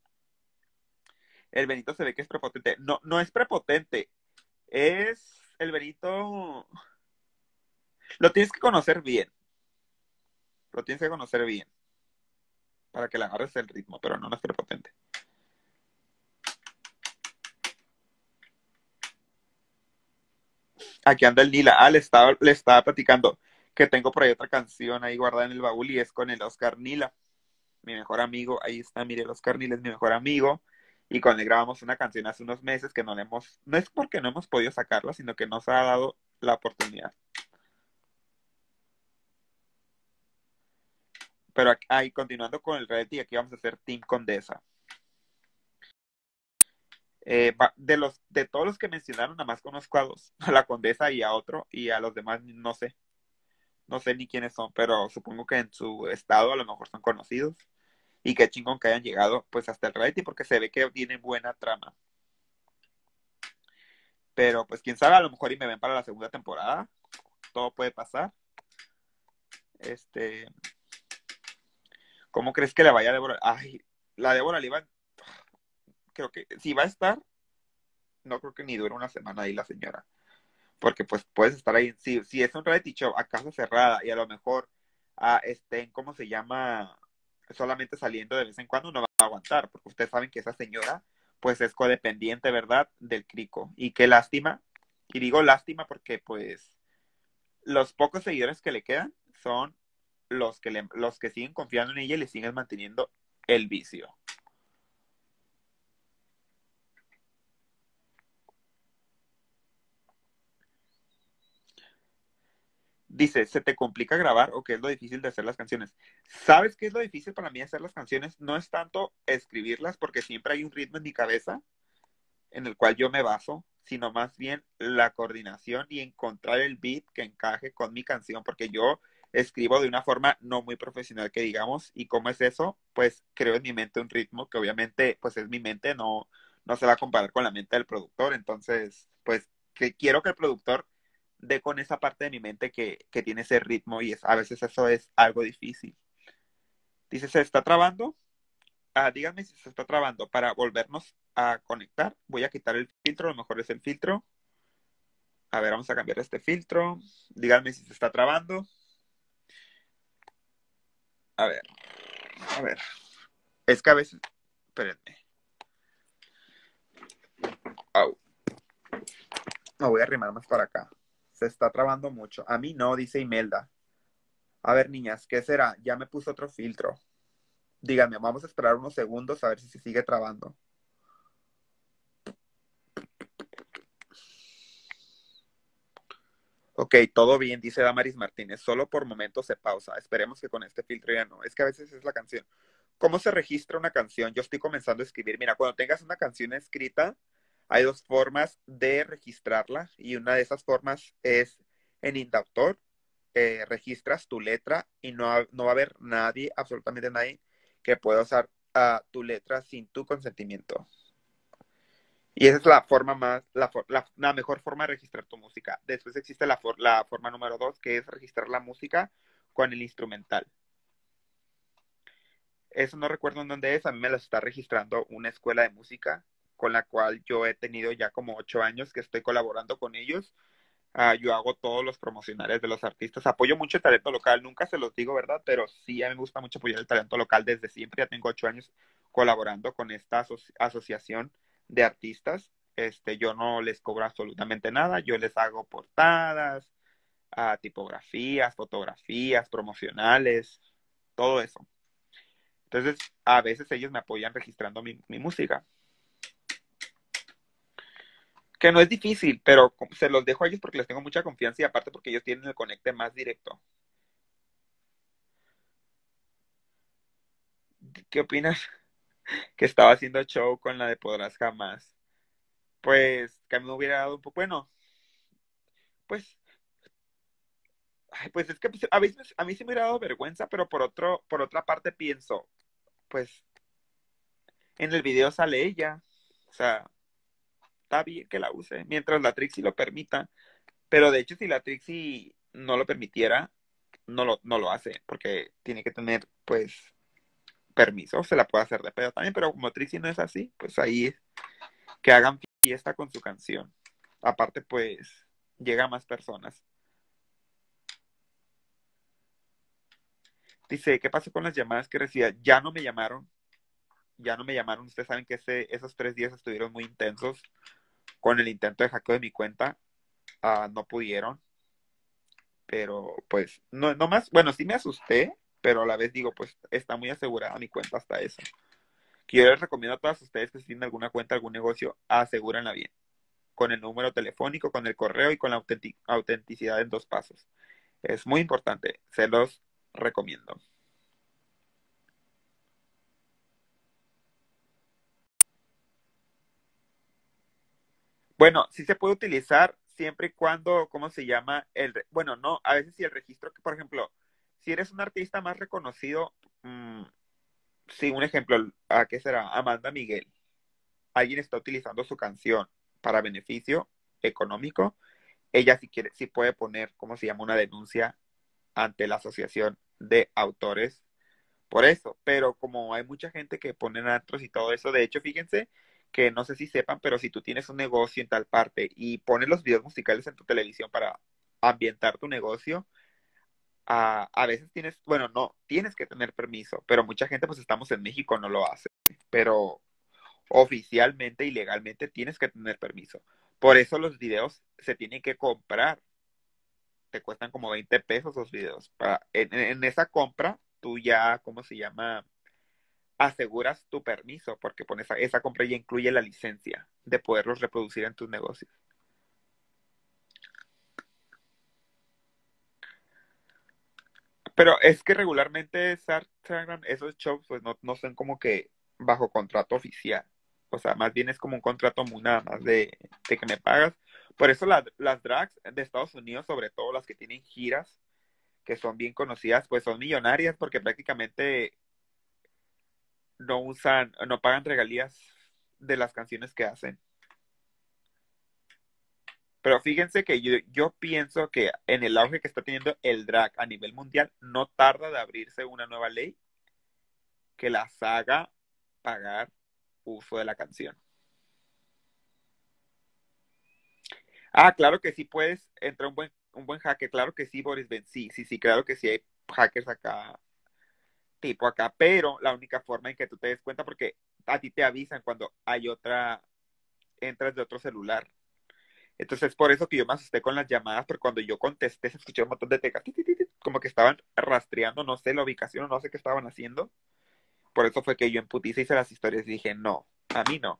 Speaker 1: El Benito se ve que es prepotente. No, no es prepotente. El Benito. Lo tienes que conocer bien. Lo tienes que conocer bien. Para que le agarres el ritmo, pero no es prepotente. Aquí anda el Nila. Le estaba platicando que tengo por ahí otra canción ahí guardada en el baúl y es con el Oscar Nila, mi mejor amigo. Ahí está, mire, el Oscar Nila es mi mejor amigo. Y con él grabamos una canción hace unos meses que no es porque no hemos podido sacarla, sino que nos ha dado la oportunidad. Pero ahí continuando con el reality, aquí vamos a hacer Team Condesa. De todos los que mencionaron, nada más conozco a dos, a la Condesa y a otro, y a los demás no sé, no sé ni quiénes son, pero supongo que en su estado a lo mejor son conocidos. Y qué chingón que hayan llegado pues hasta el reality porque se ve que tienen buena trama. Pero pues quién sabe, a lo mejor y me ven para la segunda temporada. Todo puede pasar. Este, ¿Cómo crees que le vaya a Débora? Ay, la Débora Oliva, creo que si va a estar, no creo que ni dure una semana ahí la señora. Porque pues puedes estar ahí, si es un reality show a casa cerrada y a lo mejor estén, ¿cómo se llama? Solamente saliendo de vez en cuando, no va a aguantar, porque ustedes saben que esa señora pues es codependiente, ¿verdad? Del crico. Y qué lástima, y digo lástima porque pues los pocos seguidores que le quedan son los que siguen confiando en ella y le siguen manteniendo el vicio. Dice, ¿se te complica grabar o qué es lo difícil de hacer las canciones? ¿Sabes qué es lo difícil para mí hacer las canciones? No es tanto escribirlas porque siempre hay un ritmo en mi cabeza en el cual yo me baso, sino más bien la coordinación y encontrar el beat que encaje con mi canción, porque yo escribo de una forma no muy profesional que digamos, y cómo es eso, pues creo en mi mente un ritmo que obviamente pues es mi mente, no se va a comparar con la mente del productor, entonces pues que quiero que el productor dé con esa parte de mi mente que tiene ese ritmo y a veces eso es algo difícil. Dice, ¿se está trabando? Díganme si se está trabando para volvernos a conectar. Voy a quitar el filtro, a lo mejor es el filtro. A ver, vamos a cambiar este filtro. Díganme si se está trabando. A ver, a ver. Es que a veces, espérenme. Au. Me voy a arrimar más para acá. Se está trabando mucho. A mí no, dice Imelda. A ver, niñas, ¿qué será? Ya me puse otro filtro. Díganme, vamos a esperar unos segundos a ver si se sigue trabando. Ok, todo bien, dice Damaris Martínez. Solo por momentos se pausa. Esperemos que con este filtro ya no. Es que a veces es la canción. ¿Cómo se registra una canción? Yo estoy comenzando a escribir. Mira, cuando tengas una canción escrita, hay dos formas de registrarla y una de esas formas es en Indautor. Registras tu letra y no va a haber nadie, absolutamente nadie, que pueda usar tu letra sin tu consentimiento. Y esa es la forma la mejor forma de registrar tu música. Después existe la forma número dos, que es registrar la música con el instrumental. Eso no recuerdo en dónde es, a mí me lo está registrando una escuela de música con la cual yo he tenido ya como 8 años que estoy colaborando con ellos. Yo hago todos los promocionales de los artistas, apoyo mucho el talento local, nunca se los digo, ¿verdad? Pero sí, a mí me gusta mucho apoyar el talento local desde siempre, ya tengo 8 años colaborando con esta asociación de artistas. Yo no les cobro absolutamente nada, yo les hago portadas, tipografías, fotografías, promocionales, todo eso. Entonces, a veces ellos me apoyan registrando mi música. Que no es difícil, pero se los dejo a ellos porque les tengo mucha confianza y aparte porque ellos tienen el conecte más directo. ¿Qué opinas que estaba haciendo show con la de Podrás Jamás? Pues que a mí me hubiera dado un poco, bueno, pues, ay, pues es que pues, a veces a mí sí me hubiera dado vergüenza, pero por otra parte pienso, pues en el video sale ella, o sea, está bien que la use, mientras la Trixie lo permita, pero de hecho si la Trixie no lo permitiera, no lo hace, porque tiene que tener, pues, permiso, se la puede hacer de pedo también, pero como Trixie no es así, pues ahí que hagan fiesta con su canción. Aparte, pues, llega a más personas. Dice, ¿qué pasó con las llamadas que recibía? Ya no me llamaron, ya no me llamaron. Ustedes saben que esos 3 días estuvieron muy intensos con el intento de hackeo de mi cuenta. No pudieron, pero pues, no más, bueno, sí me asusté, pero a la vez digo, pues, está muy asegurada mi cuenta hasta eso. Que yo les recomiendo a todas ustedes que si tienen alguna cuenta, algún negocio, asegúrenla bien. Con el número telefónico, con el correo y con la autenticidad en 2 pasos. Es muy importante, se los recomiendo. Bueno, sí se puede utilizar siempre y cuando, ¿cómo se llama? Bueno, no, a veces si el registro, que por ejemplo, si eres un artista más reconocido, sí, un ejemplo, ¿a qué será? Amanda Miguel. Alguien está utilizando su canción para beneficio económico, ella si quiere, sí puede poner, ¿cómo se llama? Una denuncia ante la Asociación de Autores por eso, pero como hay mucha gente que pone antros y todo eso, de hecho, fíjense que no sé si sepan, pero si tú tienes un negocio en tal parte y pones los videos musicales en tu televisión para ambientar tu negocio, a veces tienes, bueno, no, tienes que tener permiso, pero mucha gente, pues estamos en México, no lo hace, pero oficialmente y legalmente tienes que tener permiso. Por eso los videos se tienen que comprar, te cuestan como 20 pesos los videos. En esa compra, tú ya, ¿cómo se llama? Aseguras tu permiso, porque pones esa compra ya incluye la licencia de poderlos reproducir en tus negocios. Pero es que regularmente Instagram, esos shows, pues no son como que bajo contrato oficial. O sea, más bien es como un contrato muy nada más de que me pagas. Por eso las drags de Estados Unidos, sobre todo las que tienen giras, que son bien conocidas, pues son millonarias porque prácticamente no pagan regalías de las canciones que hacen. Pero fíjense que yo pienso que en el auge que está teniendo el drag a nivel mundial, no tarda de abrirse una nueva ley que las haga pagar uso de la canción. Ah, claro que sí puedes entrar un buen hacker, claro que sí, Boris Ben, sí, claro que sí hay hackers acá, tipo acá, pero la única forma en que tú te des cuenta, porque a ti te avisan cuando hay entras de otro celular. Entonces, por eso que yo me asusté con las llamadas, porque cuando yo contesté, se escuchó un montón de tecas, como que estaban rastreando, no sé, la ubicación, o no sé qué estaban haciendo. Por eso fue que yo en putiza hice las historias y dije, no, a mí no.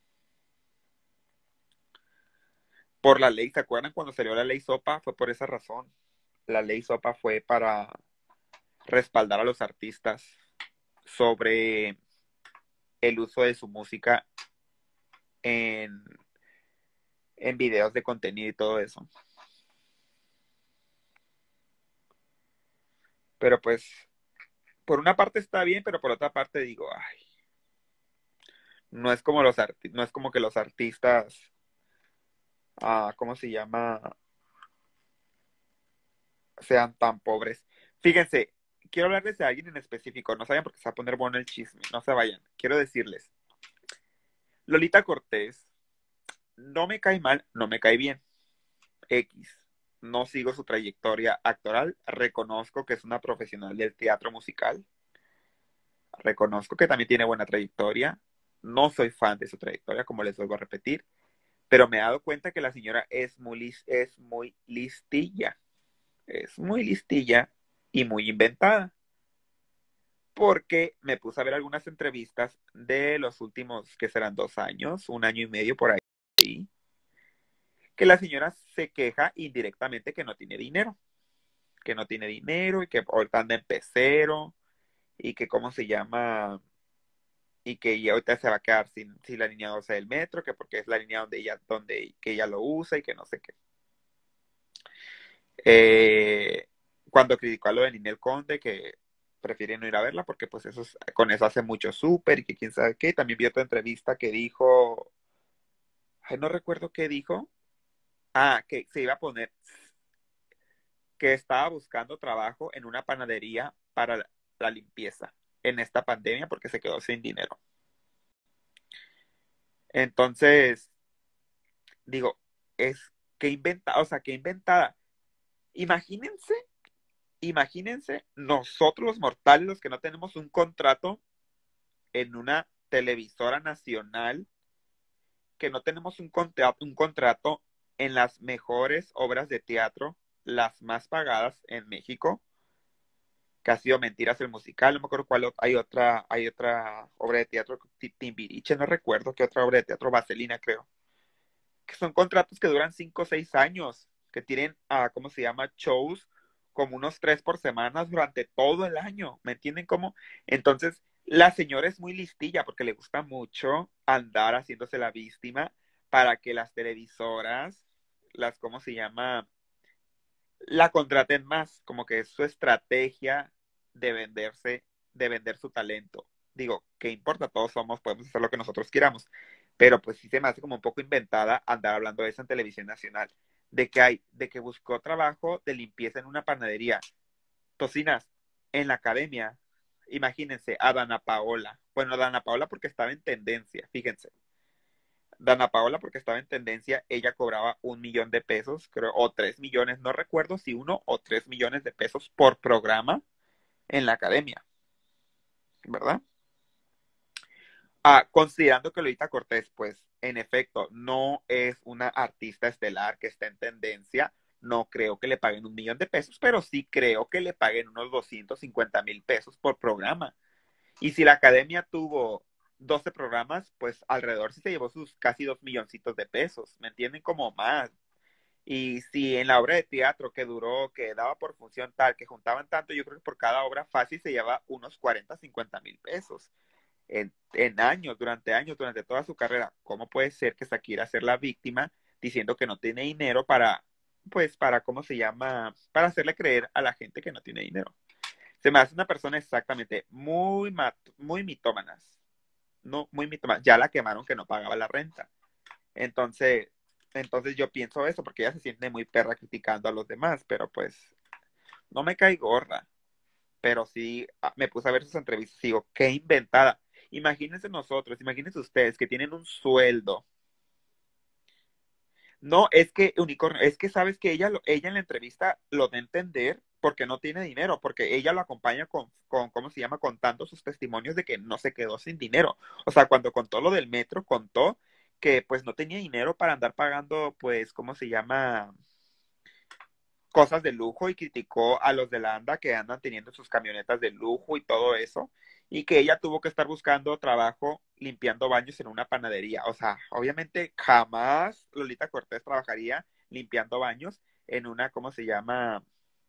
Speaker 1: Por la ley, ¿se acuerdan cuando salió la ley SOPA? Fue por esa razón. La ley SOPA fue para respaldar a los artistas sobre el uso de su música en, en videos de contenido y todo eso. Pero pues, por una parte está bien, pero por otra parte digo, ay, no es como que los artistas, ¿cómo se llama? Sean tan pobres. Fíjense, quiero hablarles de alguien en específico, no se vayan porque se va a poner bueno el chisme, no se vayan. Quiero decirles, Lolita Cortés, no me cae mal, no me cae bien. X. No sigo su trayectoria actoral, reconozco que es una profesional del teatro musical, reconozco que también tiene buena trayectoria, no soy fan de su trayectoria, como les vuelvo a repetir, pero me he dado cuenta que la señora es muy listilla, es muy listilla y muy inventada, porque me puse a ver algunas entrevistas de los últimos, que serán 2 años, un año y medio por ahí, que la señora se queja indirectamente que no tiene dinero y que ahorita anda en pecero y que cómo se llama y que ella ahorita se va a quedar sin la línea 12 del metro, que porque es la línea donde que ella lo usa y que no sé qué. Cuando criticó a lo de Ninel Conde, que prefiere no ir a verla porque pues con eso hace mucho súper y que quién sabe qué. También vi otra entrevista que dijo, ay, no recuerdo qué dijo. Que se iba a poner, que estaba buscando trabajo en una panadería para la limpieza en esta pandemia porque se quedó sin dinero. Entonces, digo, es que inventa, o sea, que inventada. Imagínense, imagínense nosotros los mortales, los que no tenemos un contrato en una televisora nacional, que no tenemos un contrato en las mejores obras de teatro, las más pagadas en México, que ha sido Mentiras el musical, no me acuerdo cuál hay otra obra de teatro, Timbiriche, no recuerdo qué otra obra de teatro, Vaselina creo, que son contratos que duran 5 o 6 años, que tienen, ¿cómo se llama? Shows como unos 3 por semana durante todo el año, ¿me entienden cómo? Entonces, la señora es muy listilla porque le gusta mucho andar haciéndose la víctima para que las televisoras, ¿cómo se llama? La contraten más, como que es su estrategia de venderse, de vender su talento. Digo, ¿qué importa? Todos somos, podemos hacer lo que nosotros queramos. Pero pues sí se me hace como un poco inventada andar hablando de eso en televisión nacional. De que buscó trabajo de limpieza en una panadería. Tocinas, en la academia, imagínense a Dana Paola. Bueno, Dana Paola porque estaba en tendencia, fíjense. Dana Paola, porque estaba en tendencia, ella cobraba 1 millón de pesos, creo, o 3 millones, no recuerdo si 1 o 3 millones de pesos por programa en la academia, ¿verdad? Considerando que Lolita Cortés, pues, en efecto, no es una artista estelar que está en tendencia, no creo que le paguen 1 millón de pesos, pero sí creo que le paguen unos 250,000 pesos por programa. Y si la academia tuvo 12 programas, pues alrededor sí se llevó sus casi 2 milloncitos de pesos, ¿me entienden? Como más. Y si en la obra de teatro que duró, que daba por función tal, que juntaban tanto, yo creo que por cada obra fácil se lleva unos 40, 50,000 pesos durante años, durante toda su carrera. ¿Cómo puede ser que Shakira sea la víctima diciendo que no tiene dinero para, pues, para, ¿cómo se llama? Para hacerle creer a la gente que no tiene dinero. Se me hace una persona exactamente muy mitómanas. No, muy mitómanas. Ya la quemaron que no pagaba la renta. Entonces, entonces yo pienso eso porque ella se siente muy perra criticando a los demás, pero pues no me cae gorda. Pero sí me puse a ver sus entrevistas y digo, qué inventada. Imagínense nosotros, imagínense ustedes que tienen un sueldo. No, es que unicornio, es que sabes que ella en la entrevista lo da a entender porque no tiene dinero, porque ella lo acompaña ¿cómo se llama? Contando sus testimonios de que no se quedó sin dinero. O sea, cuando contó lo del metro, contó que pues no tenía dinero para andar pagando, pues, ¿cómo se llama? Cosas de lujo y criticó a los de la ANDA que andan teniendo sus camionetas de lujo y todo eso, y que ella tuvo que estar buscando trabajo limpiando baños en una panadería. O sea, obviamente jamás Lolita Cortés trabajaría limpiando baños en una, ¿cómo se llama?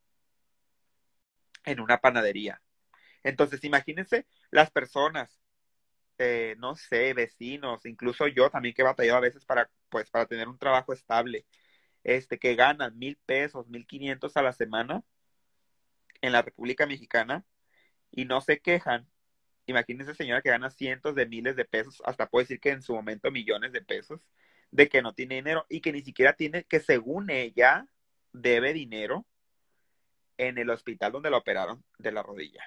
Speaker 1: En una panadería. Entonces, imagínense las personas, no sé, vecinos, incluso yo también que he batallado a veces para, pues, para tener un trabajo estable, que ganan 1,000 pesos, 1,500 a la semana en la República Mexicana y no se quejan. Imagínense señora que gana cientos de miles de pesos, hasta puede decir que en su momento millones de pesos, de que no tiene dinero y que ni siquiera tiene, que según ella debe dinero en el hospital donde la operaron de la rodilla.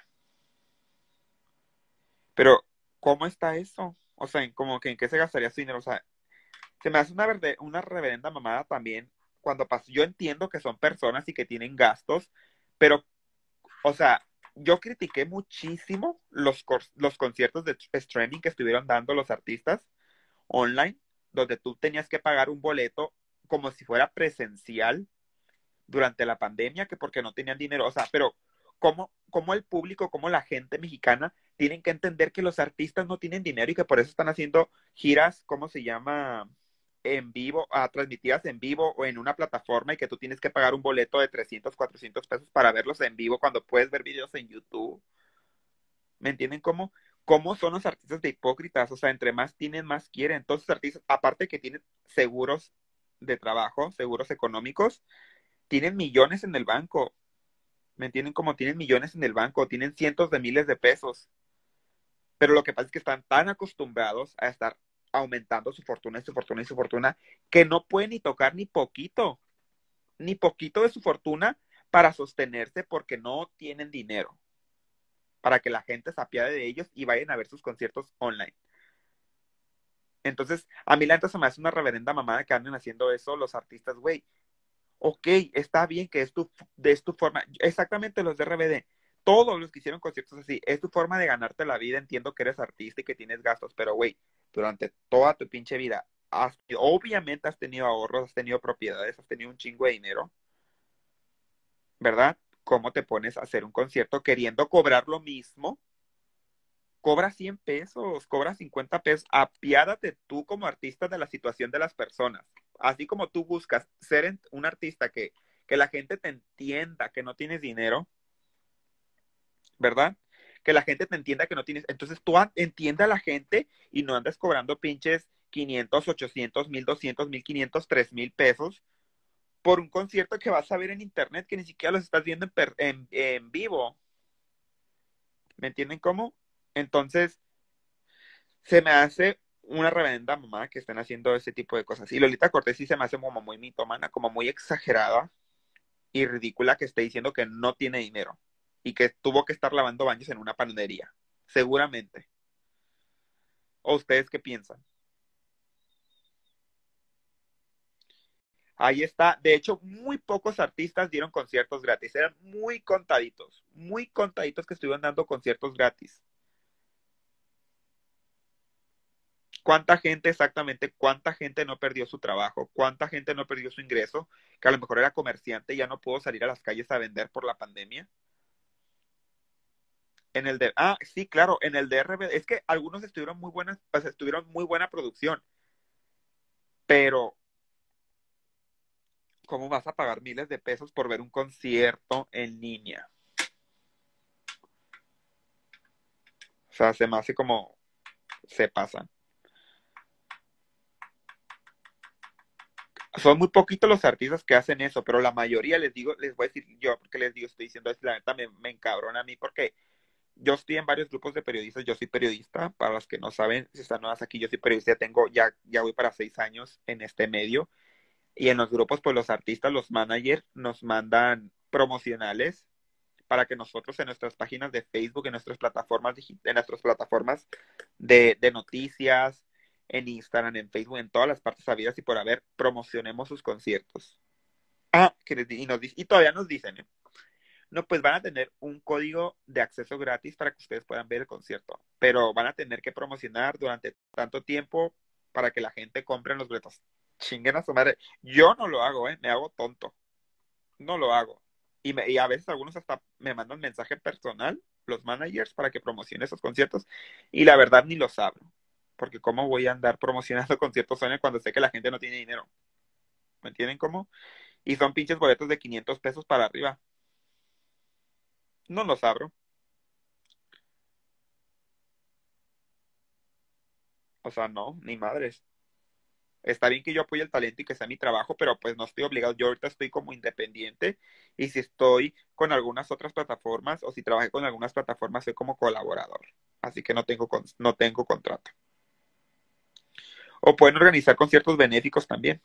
Speaker 1: Pero, ¿cómo está eso? O sea, como que en qué se gastaría su dinero. O sea, se me hace una reverenda mamada también cuando pasa. Yo entiendo que son personas y que tienen gastos, pero o sea, yo critiqué muchísimo los conciertos de streaming que estuvieron dando los artistas online, donde tú tenías que pagar un boleto como si fuera presencial durante la pandemia, que porque no tenían dinero. O sea, pero ¿cómo el público, cómo la gente mexicana tienen que entender que los artistas no tienen dinero y que por eso están haciendo giras, ¿cómo se llama? En vivo, transmitidas en vivo o en una plataforma y que tú tienes que pagar un boleto de 300, 400 pesos para verlos en vivo cuando puedes ver videos en YouTube. ¿Me entienden cómo son los artistas de hipócritas? O sea, entre más tienen, más quieren. Entonces, artistas, aparte que tienen seguros de trabajo, seguros económicos, tienen millones en el banco. ¿Me entienden? Como tienen millones en el banco, tienen cientos de miles de pesos. Pero lo que pasa es que están tan acostumbrados a estar aumentando su fortuna y su fortuna y su fortuna que no pueden ni tocar ni poquito de su fortuna para sostenerse porque no tienen dinero, para que la gente se apiade de ellos y vayan a ver sus conciertos online. Entonces, a mí la neta se me hace una reverenda mamada que anden haciendo eso los artistas, güey. Ok, está bien que es tu forma, exactamente los de RBD, todos los que hicieron conciertos así, es tu forma de ganarte la vida, entiendo que eres artista y que tienes gastos, pero güey, durante toda tu pinche vida, obviamente has tenido ahorros, has tenido propiedades, has tenido un chingo de dinero, ¿verdad? ¿Cómo te pones a hacer un concierto queriendo cobrar lo mismo? Cobra 100 pesos, cobra 50 pesos, apiádate tú como artista de la situación de las personas. Así como tú buscas ser un artista que la gente te entienda que no tienes dinero, ¿verdad? Que la gente te entienda que no tienes. Entonces tú entiende a la gente y no andes cobrando pinches 500, 800, 1200, 1500, 3000 pesos por un concierto que vas a ver en internet que ni siquiera los estás viendo en vivo. ¿Me entienden cómo? Entonces, se me hace una reverenda mamá que estén haciendo ese tipo de cosas. Y Lolita Cortés sí se me hace como muy mitómana, como muy exagerada y ridícula que esté diciendo que no tiene dinero y que tuvo que estar lavando baños en una panadería. Seguramente. ¿O ustedes qué piensan? Ahí está. De hecho, muy pocos artistas dieron conciertos gratis. Eran muy contaditos que estuvieron dando conciertos gratis. ¿Cuánta gente exactamente, cuánta gente no perdió su trabajo? ¿Cuánta gente no perdió su ingreso? Que a lo mejor era comerciante y ya no pudo salir a las calles a vender por la pandemia. Sí, claro, en el DRB, es que algunos estuvieron muy buenas, pues estuvieron muy buena producción, pero ¿cómo vas a pagar miles de pesos por ver un concierto en línea? O sea, se me hace como se pasan. Son muy poquitos los artistas que hacen eso, pero la mayoría les digo, les voy a decir yo, porque les digo, estoy diciendo esto, la neta me encabrona a mí, porque yo estoy en varios grupos de periodistas, yo soy periodista, para los que no saben, si están nuevas aquí, yo soy periodista, ya voy para 6 años en este medio, y en los grupos, pues los artistas, los managers, nos mandan promocionales para que nosotros en nuestras páginas de Facebook, en nuestras plataformas de noticias, en Instagram, en Facebook, en todas las partes habidas y por haber, promocionemos sus conciertos. Y todavía nos dicen, no, pues van a tener un código de acceso gratis para que ustedes puedan ver el concierto, pero van a tener que promocionar durante tanto tiempo para que la gente compre los boletos. Chinguen a su madre. Yo no lo hago, me hago tonto. No lo hago. Y a veces algunos hasta me mandan mensaje personal, los managers, para que promocione esos conciertos. Y la verdad ni los abro. Porque cómo voy a andar promocionando conciertos Sony cuando sé que la gente no tiene dinero. ¿Me entienden cómo? Y son pinches boletos de 500 pesos para arriba. No los abro. O sea, no, ni madres. Está bien que yo apoye el talento y que sea mi trabajo, pero pues no estoy obligado. Yo ahorita estoy como independiente y si estoy con algunas otras plataformas o si trabajé con algunas plataformas, soy como colaborador. Así que no tengo contrato. O pueden organizar conciertos benéficos también.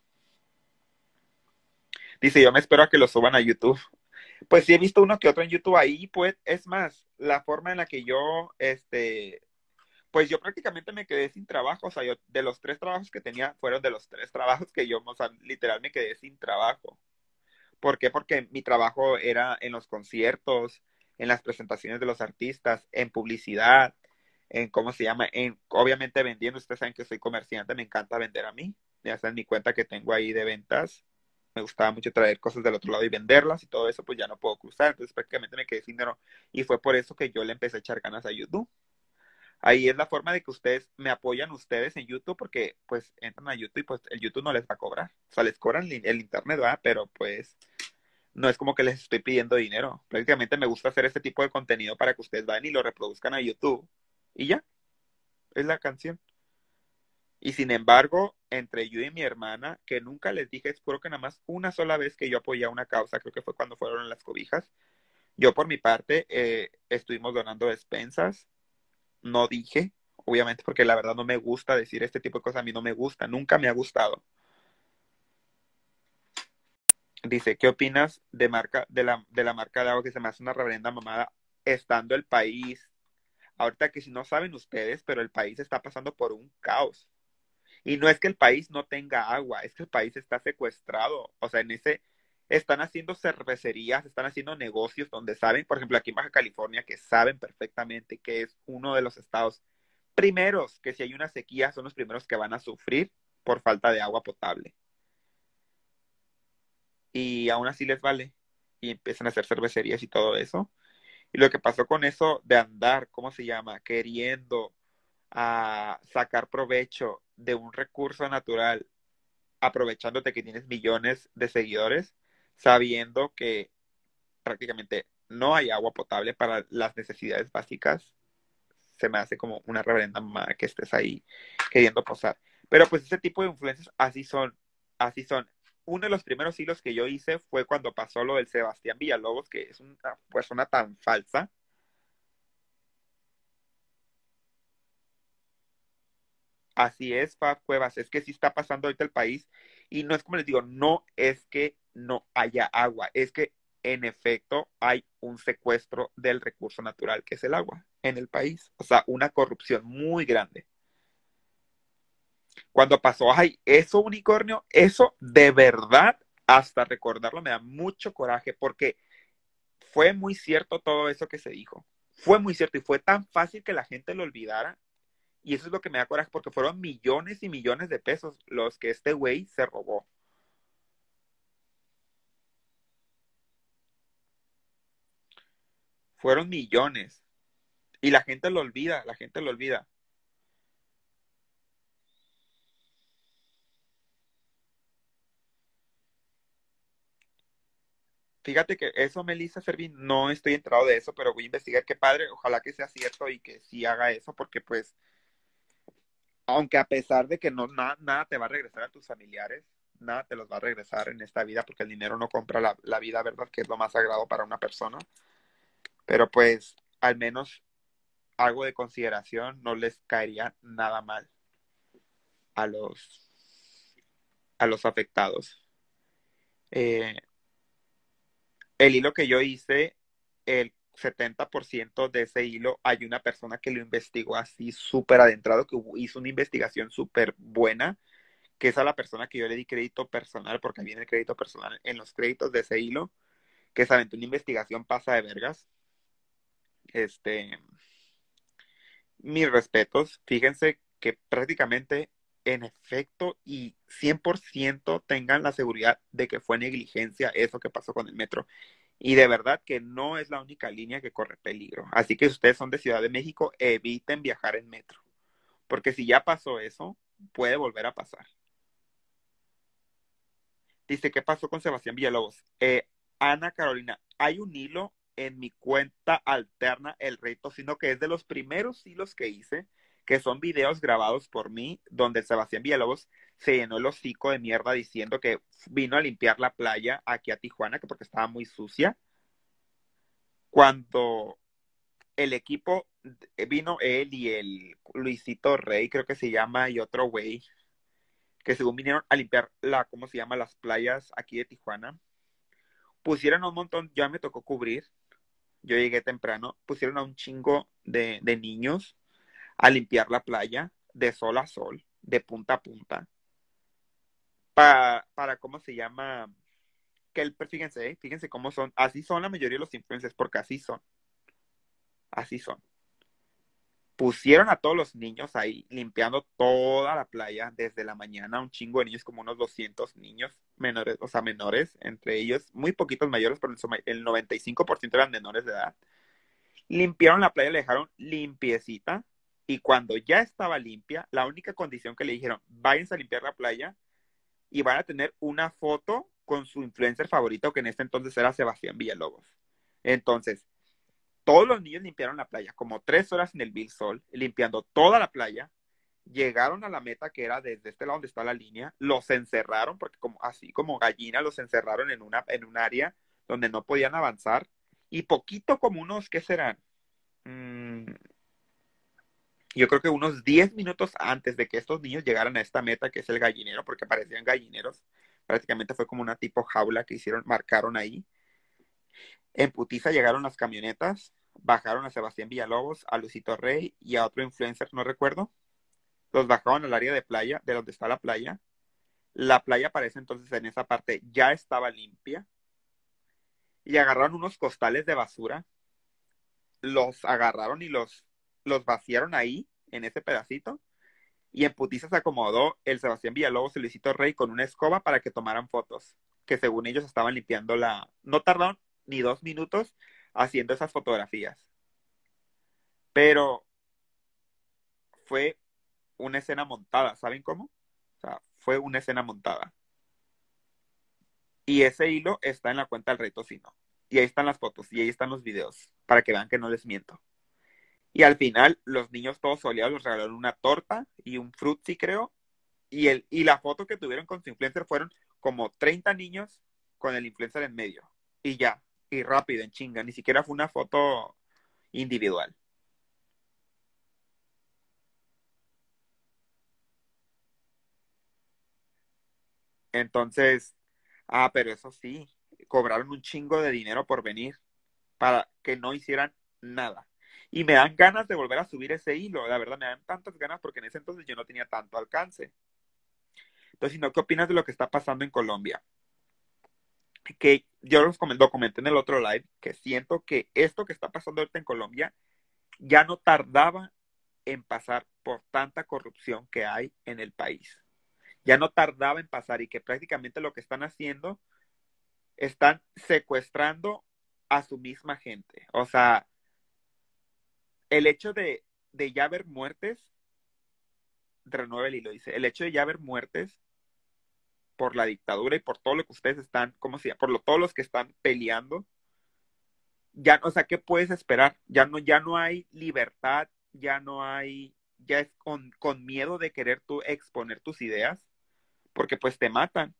Speaker 1: Dice, yo me espero a que lo suban a YouTube. Pues sí he visto uno que otro en YouTube ahí, pues es más, la forma en la que pues yo prácticamente me quedé sin trabajo, o sea, yo de los 3 trabajos que tenía, fueron de los 3 trabajos que yo, o sea, literal me quedé sin trabajo. ¿Por qué? Porque mi trabajo era en los conciertos, en las presentaciones de los artistas, en publicidad, en cómo se llama, obviamente vendiendo. Ustedes saben que soy comerciante, me encanta vender a mí. Ya saben mi cuenta que tengo ahí de ventas. Me gustaba mucho traer cosas del otro lado y venderlas y todo eso, pues ya no puedo cruzar. Entonces prácticamente me quedé sin dinero. Y fue por eso que yo le empecé a echar ganas a YouTube. Ahí es la forma de que ustedes me apoyan ustedes en YouTube porque pues entran a YouTube y pues el YouTube no les va a cobrar. O sea, les cobran el internet, ¿verdad? Pero pues no es como que les estoy pidiendo dinero. Prácticamente me gusta hacer este tipo de contenido para que ustedes vayan y lo reproduzcan a YouTube. Y ya, es la canción. Y sin embargo, entre yo y mi hermana, que nunca les dije, creo que nada más una sola vez que yo apoyé a una causa, creo que fue cuando fueron las cobijas, yo por mi parte estuvimos donando despensas, no dije, obviamente porque la verdad no me gusta decir este tipo de cosas, a mí no me gusta, nunca me ha gustado. Dice, ¿qué opinas de la marca de agua que se me hace una reverenda mamada estando el país? Ahorita que si no saben ustedes, pero el país está pasando por un caos. Y no es que el país no tenga agua, es que el país está secuestrado. O sea, están haciendo cervecerías, están haciendo negocios donde saben, por ejemplo, aquí en Baja California, que saben perfectamente que es uno de los estados primeros, que si hay una sequía son los primeros que van a sufrir por falta de agua potable. Y aún así les vale. Y empiezan a hacer cervecerías y todo eso. Y lo que pasó con eso de andar, ¿cómo se llama? Queriendo sacar provecho de un recurso natural, aprovechándote que tienes millones de seguidores, sabiendo que prácticamente no hay agua potable para las necesidades básicas, se me hace como una reverenda mamada que estés ahí queriendo posar. Pero pues ese tipo de influencers así son, así son. Uno de los primeros hilos que yo hice fue cuando pasó lo del Sebastián Villalobos, que es una persona tan falsa. Así es, Pab Cuevas, es que sí está pasando ahorita el país y no es como les digo, no es que no haya agua, es que en efecto hay un secuestro del recurso natural que es el agua en el país, o sea, una corrupción muy grande. Cuando pasó, ay, eso unicornio, eso de verdad, hasta recordarlo me da mucho coraje porque fue muy cierto todo eso que se dijo. Fue muy cierto y fue tan fácil que la gente lo olvidara. Y eso es lo que me da coraje porque fueron millones y millones de pesos los que este güey se robó. Fueron millones. Y la gente lo olvida, la gente lo olvida. Fíjate que eso, Melissa Fervin, no estoy enterado de eso, pero voy a investigar. Qué padre, ojalá que sea cierto y que sí haga eso, porque pues, aunque a pesar de que no nada te va a regresar a tus familiares, nada te los va a regresar en esta vida, porque el dinero no compra la vida, ¿verdad? Que es lo más sagrado para una persona. Pero pues, al menos algo de consideración no les caería nada mal a a los afectados. Eh, el hilo que yo hice, el 70% de ese hilo, hay una persona que lo investigó así súper adentrado, que hizo una investigación súper buena, que es a la persona que yo le di crédito personal, porque viene el crédito personal en los créditos de ese hilo, que se aventó una investigación pasa de vergas. Este, mis respetos, fíjense que prácticamente en efecto y 100% tengan la seguridad de que fue negligencia eso que pasó con el metro. Y de verdad que no es la única línea que corre peligro. Así que si ustedes son de Ciudad de México, eviten viajar en metro. Porque si ya pasó eso, puede volver a pasar. Dice, ¿qué pasó con Sebastián Villalobos? Ana Carolina, hay un hilo en mi cuenta alterna, El Rey Tocino, que es de los primeros hilos que hice, que son videos grabados por mí, donde Sebastián Villalobos se llenó el hocico de mierda diciendo que vino a limpiar la playa aquí a Tijuana, que porque estaba muy sucia, cuando el equipo vino él y el Luisito Rey, creo que se llama, y otro güey, que según vinieron a limpiar ¿cómo se llama? Las playas aquí de Tijuana. Pusieron un montón, ya me tocó cubrir, yo llegué temprano, pusieron a un chingo de niños a limpiar la playa de sol a sol, de punta a punta, para ¿cómo se llama? Fíjense, fíjense cómo son, así son la mayoría de los influencers, porque así son. Pusieron a todos los niños ahí limpiando toda la playa desde la mañana, un chingo de niños, como unos 200 niños menores, o sea, menores, entre ellos, muy poquitos mayores, pero el 95% eran menores de edad. Limpiaron la playa, la dejaron limpiecita y cuando ya estaba limpia, la única condición que le dijeron, váyanse a limpiar la playa y van a tener una foto con su influencer favorito, que en este entonces era Sebastián Villalobos. Entonces, todos los niños limpiaron la playa, como 3 horas en el Vil Sol, limpiando toda la playa. Llegaron a la meta que era desde este lado donde está la línea, los encerraron, porque como, así como gallina, los encerraron en un área donde no podían avanzar. Y poquito como unos, ¿qué serán? Mm, yo creo que unos 10 minutos antes de que estos niños llegaran a esta meta, que es el gallinero, porque parecían gallineros, prácticamente fue como una tipo jaula que hicieron, marcaron ahí. En putiza llegaron las camionetas, bajaron a Sebastián Villalobos, a Lucito Rey y a otro influencer, no recuerdo. Los bajaron al área de playa, de donde está la playa. La playa parece entonces en esa parte ya estaba limpia. Y agarraron unos costales de basura, los agarraron y los vaciaron ahí, en ese pedacito. Y en putiza se acomodó el Sebastián Villalobos y Luisito Rey con una escoba para que tomaran fotos, que según ellos estaban limpiando la... No tardaron ni 2 minutos haciendo esas fotografías, pero fue una escena montada, ¿saben cómo? O sea, fue una escena montada. Y ese hilo está en la cuenta del Rey Tocino. Y ahí están las fotos y ahí están los videos, para que vean que no les miento. Y al final, los niños todos soleados les regalaron una torta y un frutzi, creo, y la foto que tuvieron con su influencer fueron como 30 niños con el influencer en medio. Y ya, y rápido, en chinga. Ni siquiera fue una foto individual. Entonces, pero eso sí, cobraron un chingo de dinero por venir para que no hicieran nada. Y me dan ganas de volver a subir ese hilo, la verdad, me dan tantas ganas porque en ese entonces yo no tenía tanto alcance. Entonces, ¿no? ¿Qué opinas de lo que está pasando en Colombia? Que yo lo comenté en el otro live, que siento que esto que está pasando ahorita en Colombia ya no tardaba en pasar por tanta corrupción que hay en el país. Ya no tardaba en pasar y que prácticamente lo que están haciendo, están secuestrando a su misma gente. O sea, el hecho de ya haber muertes, renueva el hilo, dice, el hecho de ya haber muertes por la dictadura y por todo lo que ustedes están, ¿cómo se llama? Todos los que están peleando, ya, o sea, ¿qué puedes esperar? Ya no hay libertad, ya no hay, ya es con miedo de querer tú exponer tus ideas, porque pues te matan.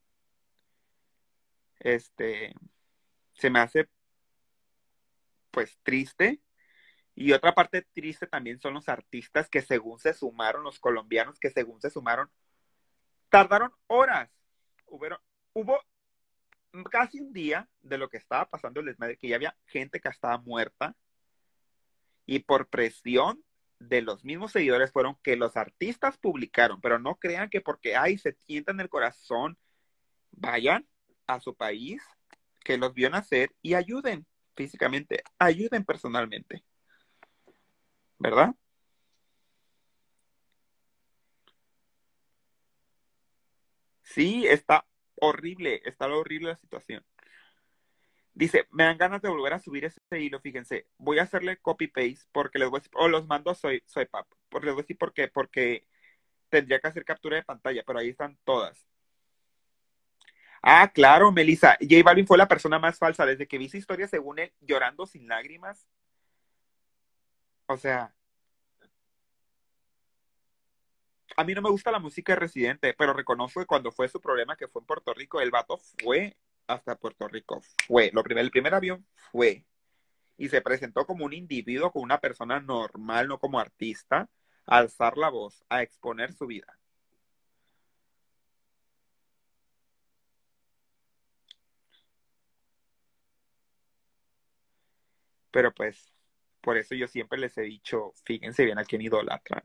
Speaker 1: Este, se me hace pues triste. Y otra parte triste también son los artistas que según se sumaron, los colombianos que según se sumaron, tardaron horas. Hubo casi un día de lo que estaba pasando el desmadre, que ya había gente que estaba muerta y por presión de los mismos seguidores fueron que los artistas publicaron, pero no crean que porque ay, se sientan el corazón, vayan a su país, que los vio nacer y ayuden físicamente, ayuden personalmente, ¿verdad? Sí, está horrible la situación. Dice, me dan ganas de volver a subir ese hilo, fíjense, voy a hacerle copy-paste porque les voy a decir, o los mando a Soy Pap, porque les voy a decir por qué, porque tendría que hacer captura de pantalla, pero ahí están todas. Ah, claro, Melissa, J Balvin fue la persona más falsa, desde que vi su historia según él, llorando sin lágrimas, o sea, a mí no me gusta la música de Residente, pero reconozco que cuando fue su problema que fue en Puerto Rico, el vato fue hasta Puerto Rico, el primer avión fue, y se presentó como un individuo, como una persona normal, no como artista, a alzar la voz, a exponer su vida. Pero pues, por eso yo siempre les he dicho, fíjense bien a quién idolatran.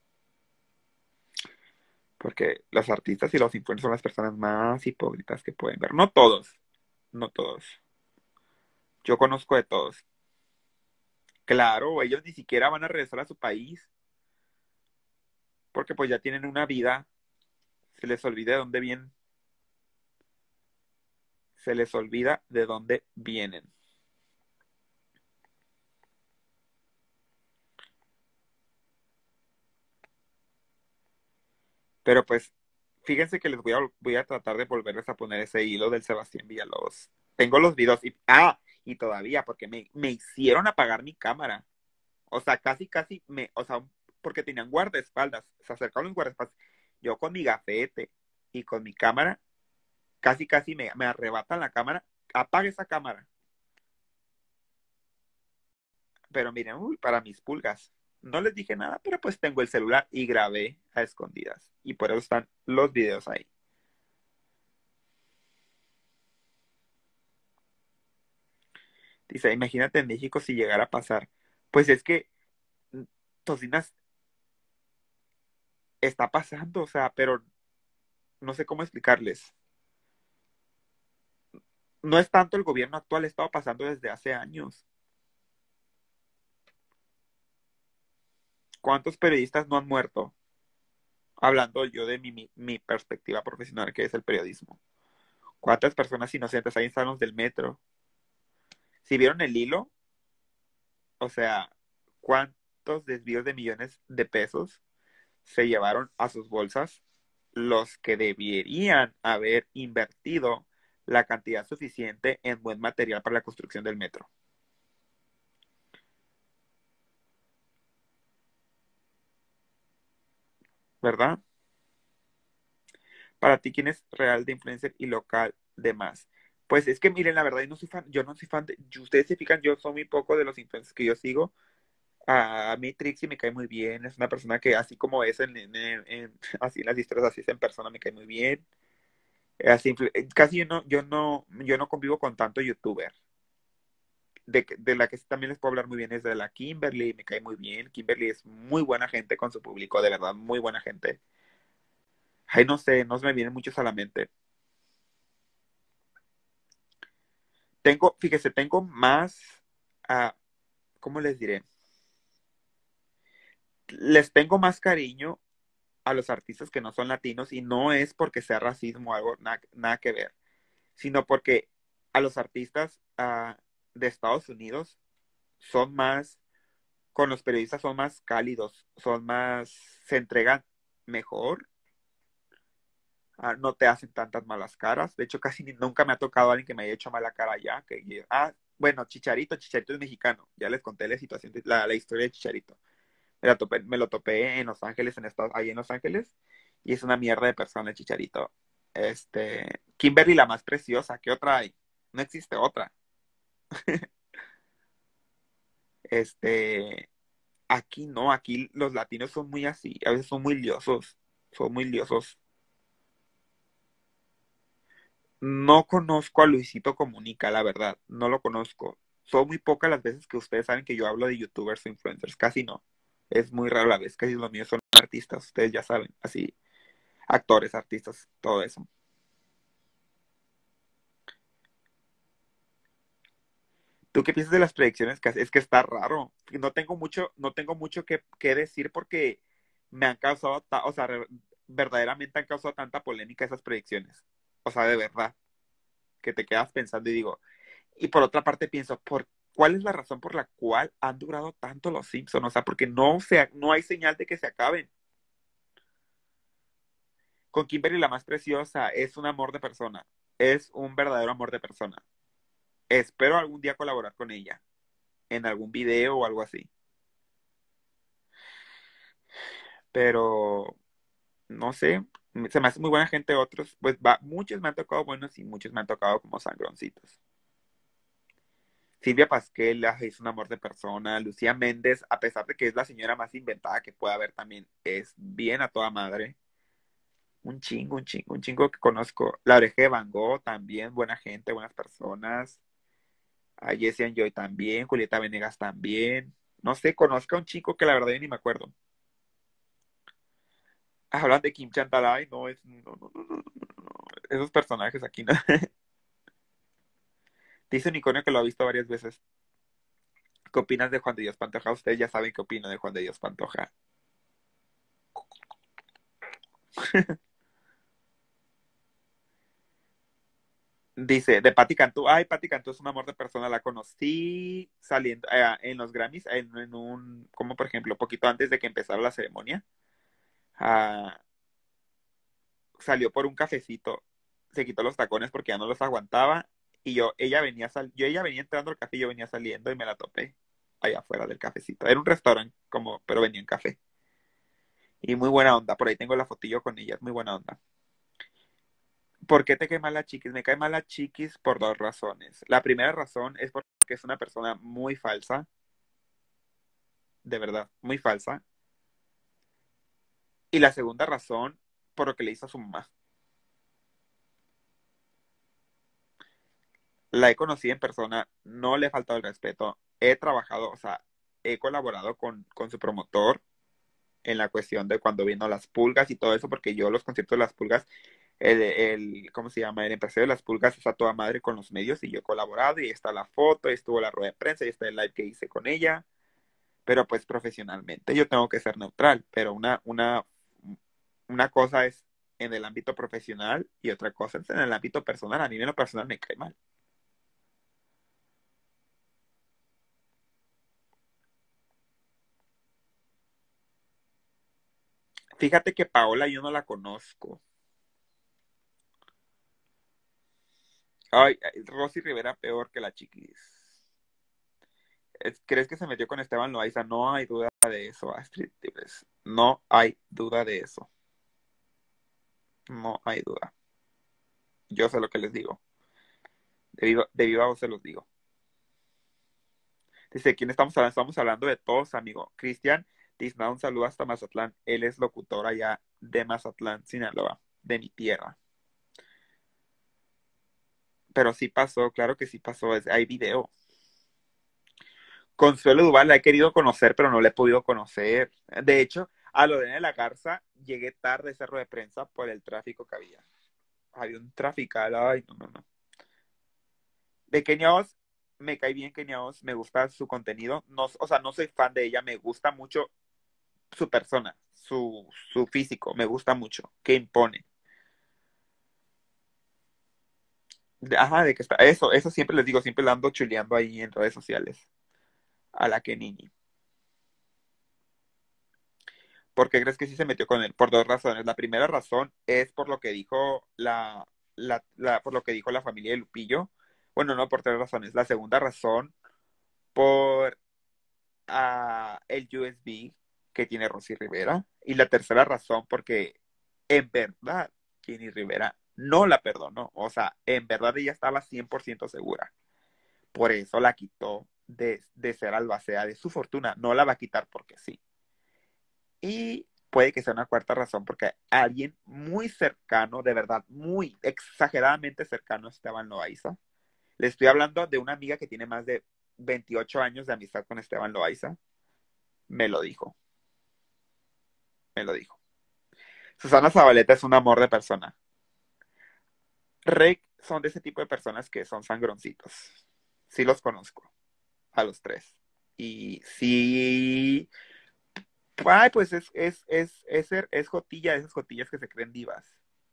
Speaker 1: Porque los artistas y los influencers son las personas más hipócritas que pueden ver. No todos, no todos. Yo conozco de todos. Claro, ellos ni siquiera van a regresar a su país porque pues ya tienen una vida. Se les olvida de dónde vienen. Se les olvida de dónde vienen. Pero pues, fíjense que voy a tratar de volverles a poner ese hilo del Sebastián Villalobos. Tengo los videos y todavía, porque me hicieron apagar mi cámara. O sea, casi o sea, porque tenían guardaespaldas, se acercaron los guardaespaldas. Yo con mi gafete y con mi cámara, casi me arrebatan la cámara. Apague esa cámara. Pero miren, uy, para mis pulgas. No les dije nada, pero pues tengo el celular y grabé a escondidas. Y por eso están los videos ahí. Dice, imagínate en México si llegara a pasar. Pues es que mm, Tocinas está pasando, o sea, pero no sé cómo explicarles. No es tanto el gobierno actual, estaba pasando desde hace años. ¿Cuántos periodistas no han muerto? Hablando yo de mi perspectiva profesional, que es el periodismo. ¿Cuántas personas inocentes hay en salones del metro? Si vieron el hilo, o sea, ¿cuántos desvíos de millones de pesos se llevaron a sus bolsas los que deberían haber invertido la cantidad suficiente en buen material para la construcción del metro? ¿Verdad? Para ti, ¿quién es real de influencer y local de más? Pues es que miren, la verdad, yo no soy fan de, ustedes se fijan, yo soy muy poco de los influencers que yo sigo. A mí Trixie me cae muy bien, es una persona que así como es así en las historias, así es en persona, me cae muy bien. Así, casi yo no convivo con tanto youtuber. De la que sí también les puedo hablar muy bien es de la Kimberly, me cae muy bien. Kimberly es muy buena gente con su público, de verdad, muy buena gente. Ay, no sé, no se me vienen muchos a la mente. Fíjese, tengo más, ah, ¿cómo les diré? Les tengo más cariño a los artistas que no son latinos y no es porque sea racismo o algo, nada que ver, sino porque a los artistas de Estados Unidos son más, con los periodistas son más cálidos, son más, se entregan mejor, no te hacen tantas malas caras. De hecho, casi nunca me ha tocado alguien que me haya hecho mala cara ya. Bueno, Chicharito es mexicano. Ya les conté la situación, la historia de Chicharito. Me lo topé en Los Ángeles, ahí en Los Ángeles, y es una mierda de persona el Chicharito. Kimberly, la más preciosa, ¿qué otra hay? No existe otra. Este, aquí no, aquí los latinos son muy así, a veces son muy liosos. No conozco a Luisito Comunica, la verdad, no lo conozco. Son muy pocas las veces que ustedes saben que yo hablo de youtubers o influencers, casi no. Es muy raro la vez, casi los míos son artistas, ustedes ya saben, así, actores, artistas, todo eso. ¿Tú qué piensas de las predicciones que haces? Es que está raro. No tengo mucho que decir porque me han causado, o sea, verdaderamente han causado tanta polémica esas predicciones. O sea, de verdad, que te quedas pensando y digo, y por otra parte pienso, ¿cuál es la razón por la cual han durado tanto los Simpsons? O sea, porque no hay señal de que se acaben. Con Kimberly la más preciosa es un amor de persona, es un verdadero amor de persona. Espero algún día colaborar con ella en algún video o algo así. Pero no sé, se me hace muy buena gente otros, pues muchos me han tocado buenos y muchos me han tocado como sangroncitos. Silvia Pasquel es un amor de persona. Lucía Méndez, a pesar de que es la señora más inventada que pueda haber, también es bien a toda madre. Un chingo que conozco. La Oreja de Van Gogh también, buena gente, buenas personas. A Jessie Joy también, Julieta Venegas también. No sé, conozco a un chico que la verdad yo ni me acuerdo. Hablan de Kim Chantalay, no, no. Esos personajes aquí no. Dice Unicornio que lo ha visto varias veces. ¿Qué opinas de Juan de Dios Pantoja? Ustedes ya saben qué opino de Juan de Dios Pantoja. Dice, de Patti Cantú. Ay, Patti Cantú es un amor de persona. La conocí saliendo en los Grammys, como por ejemplo, poquito antes de que empezara la ceremonia. ah, Salió por un cafecito. Se quitó los tacones porque ya no los aguantaba. Y ella venía entrando al café y yo venía saliendo y me la topé allá afuera del cafecito. Era un restaurante, pero venía en café. Y muy buena onda. Por ahí tengo la fotillo con ella. Es muy buena onda. ¿Por qué te cae mal la Chiquis? Me cae mal la Chiquis por dos razones. La primera razón es porque es una persona muy falsa, de verdad, muy falsa. Y la segunda razón, por lo que le hizo a su mamá. La he conocido en persona, no le he faltado el respeto. He trabajado, o sea, he colaborado con su promotor en la cuestión de cuando vino Las Pulgas y todo eso, porque yo los conciertos de Las Pulgas, ¿cómo se llama? El empresario de Las Pulgas está toda madre con los medios y yo he colaborado y ahí está la foto, y estuvo la rueda de prensa y está el live que hice con ella, pero pues profesionalmente yo tengo que ser neutral, pero una cosa es en el ámbito profesional y otra cosa es en el ámbito personal. A mí en lo personal me cae mal. Fíjate que Paola yo no la conozco. Ay, Rosy Rivera peor que la Chiquis. ¿Crees que se metió con Esteban Loaiza? No hay duda de eso, Astrid Tibes. No hay duda de eso. No hay duda. Yo sé lo que les digo. De viva voz se los digo. Dice, ¿quién estamos hablando? Estamos hablando de todos, amigo. Cristian Tisna, un saludo hasta Mazatlán. Él es locutor allá de Mazatlán, Sinaloa, de mi tierra. Pero sí pasó, claro que sí pasó. Hay video. Consuelo Duval la he querido conocer, pero no la he podido conocer. De hecho, a Lorena de la Garza llegué tarde a ese cerro de prensa por el tráfico que había. Había un trafical, ay, no, no, no. De Kenia Oz, me cae bien Kenia Oz, me gusta su contenido. No, o sea, no soy fan de ella, me gusta mucho su persona, su físico, me gusta mucho, que impone. Ajá, de que está. Eso siempre les digo, siempre la ando chuleando ahí en redes sociales. A la Kenini. ¿Por qué crees que sí se metió con él? Por dos razones. La primera razón es por lo que dijo por lo que dijo la familia de Lupillo. Bueno, no por tres razones. La segunda razón por el USB que tiene Rosy Rivera. Y la tercera razón porque en verdad Jenny Rivera no la perdonó. O sea, en verdad ella estaba 100% segura. Por eso la quitó de ser albacea de su fortuna. No la va a quitar porque sí. Y puede que sea una cuarta razón porque alguien muy cercano, de verdad, muy exageradamente cercano a Esteban Loaiza. Le estoy hablando de una amiga que tiene más de 28 años de amistad con Esteban Loaiza. Me lo dijo, me lo dijo. Susana Zabaleta es un amor de persona. Rick son de ese tipo de personas que son sangroncitos. Sí los conozco, a los tres. Y sí, ay, pues es jotilla de esas jotillas que se creen divas.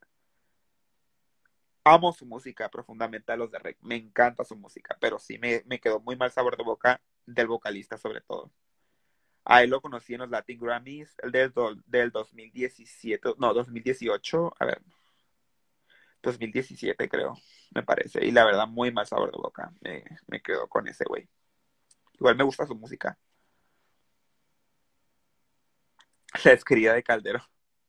Speaker 1: Amo su música profundamente a los de Rec. Me encanta su música, pero sí me quedó muy mal sabor de boca del vocalista sobre todo. A él lo conocí en los Latin Grammys del 2017, no, 2018, a ver, 2017 creo, me parece. Y la verdad, muy mal sabor de boca. Me quedo con ese güey. Igual me gusta su música. La esquerida de Caldero.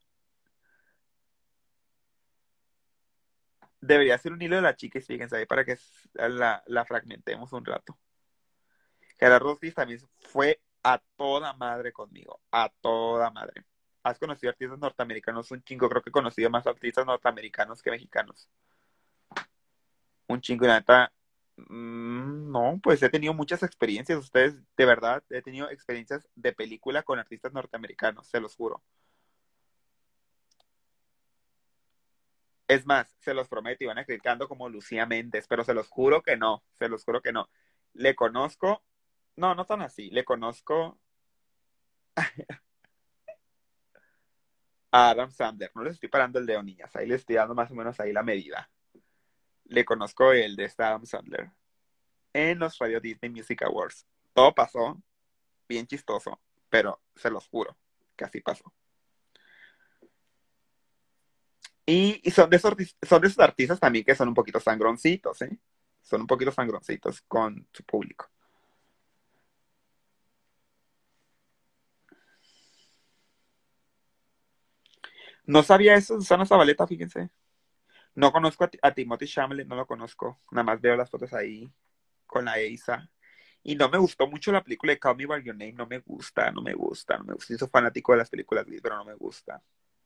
Speaker 1: Debería ser un hilo de la chica, fíjense ahí, para que la fragmentemos un rato. Gerardo Ortiz también fue a toda madre conmigo, a toda madre. ¿Has conocido artistas norteamericanos? Un chingo, creo que he conocido más artistas norteamericanos que mexicanos. Un chingo, y la neta, no, pues he tenido muchas experiencias. Ustedes, de verdad, he tenido experiencias de película con artistas norteamericanos, se los juro. Es más, se los prometo, iban a criticando como Lucía Méndez, pero se los juro que no, se los juro que no. Le conozco, no, no tan así, le conozco a Adam Sandler. No les estoy parando el dedo, niñas. Ahí les estoy dando más o menos ahí la medida. Le conozco el de este Adam Sandler en los Radio Disney Music Awards. Todo pasó bien chistoso, pero se los juro que así pasó. Y son de esos artistas también que son un poquito sangroncitos, ¿eh? Son un poquito sangroncitos con su público. No sabía eso, Susana Zabaleta, fíjense. No conozco a Timothy Chalamet, no lo conozco. Nada más veo las fotos ahí con la Eisa. Y no me gustó mucho la película de Call Me By Your Name. No me gusta, no me gusta, no me gusta. Yo soy fanático de las películas, pero no me gusta.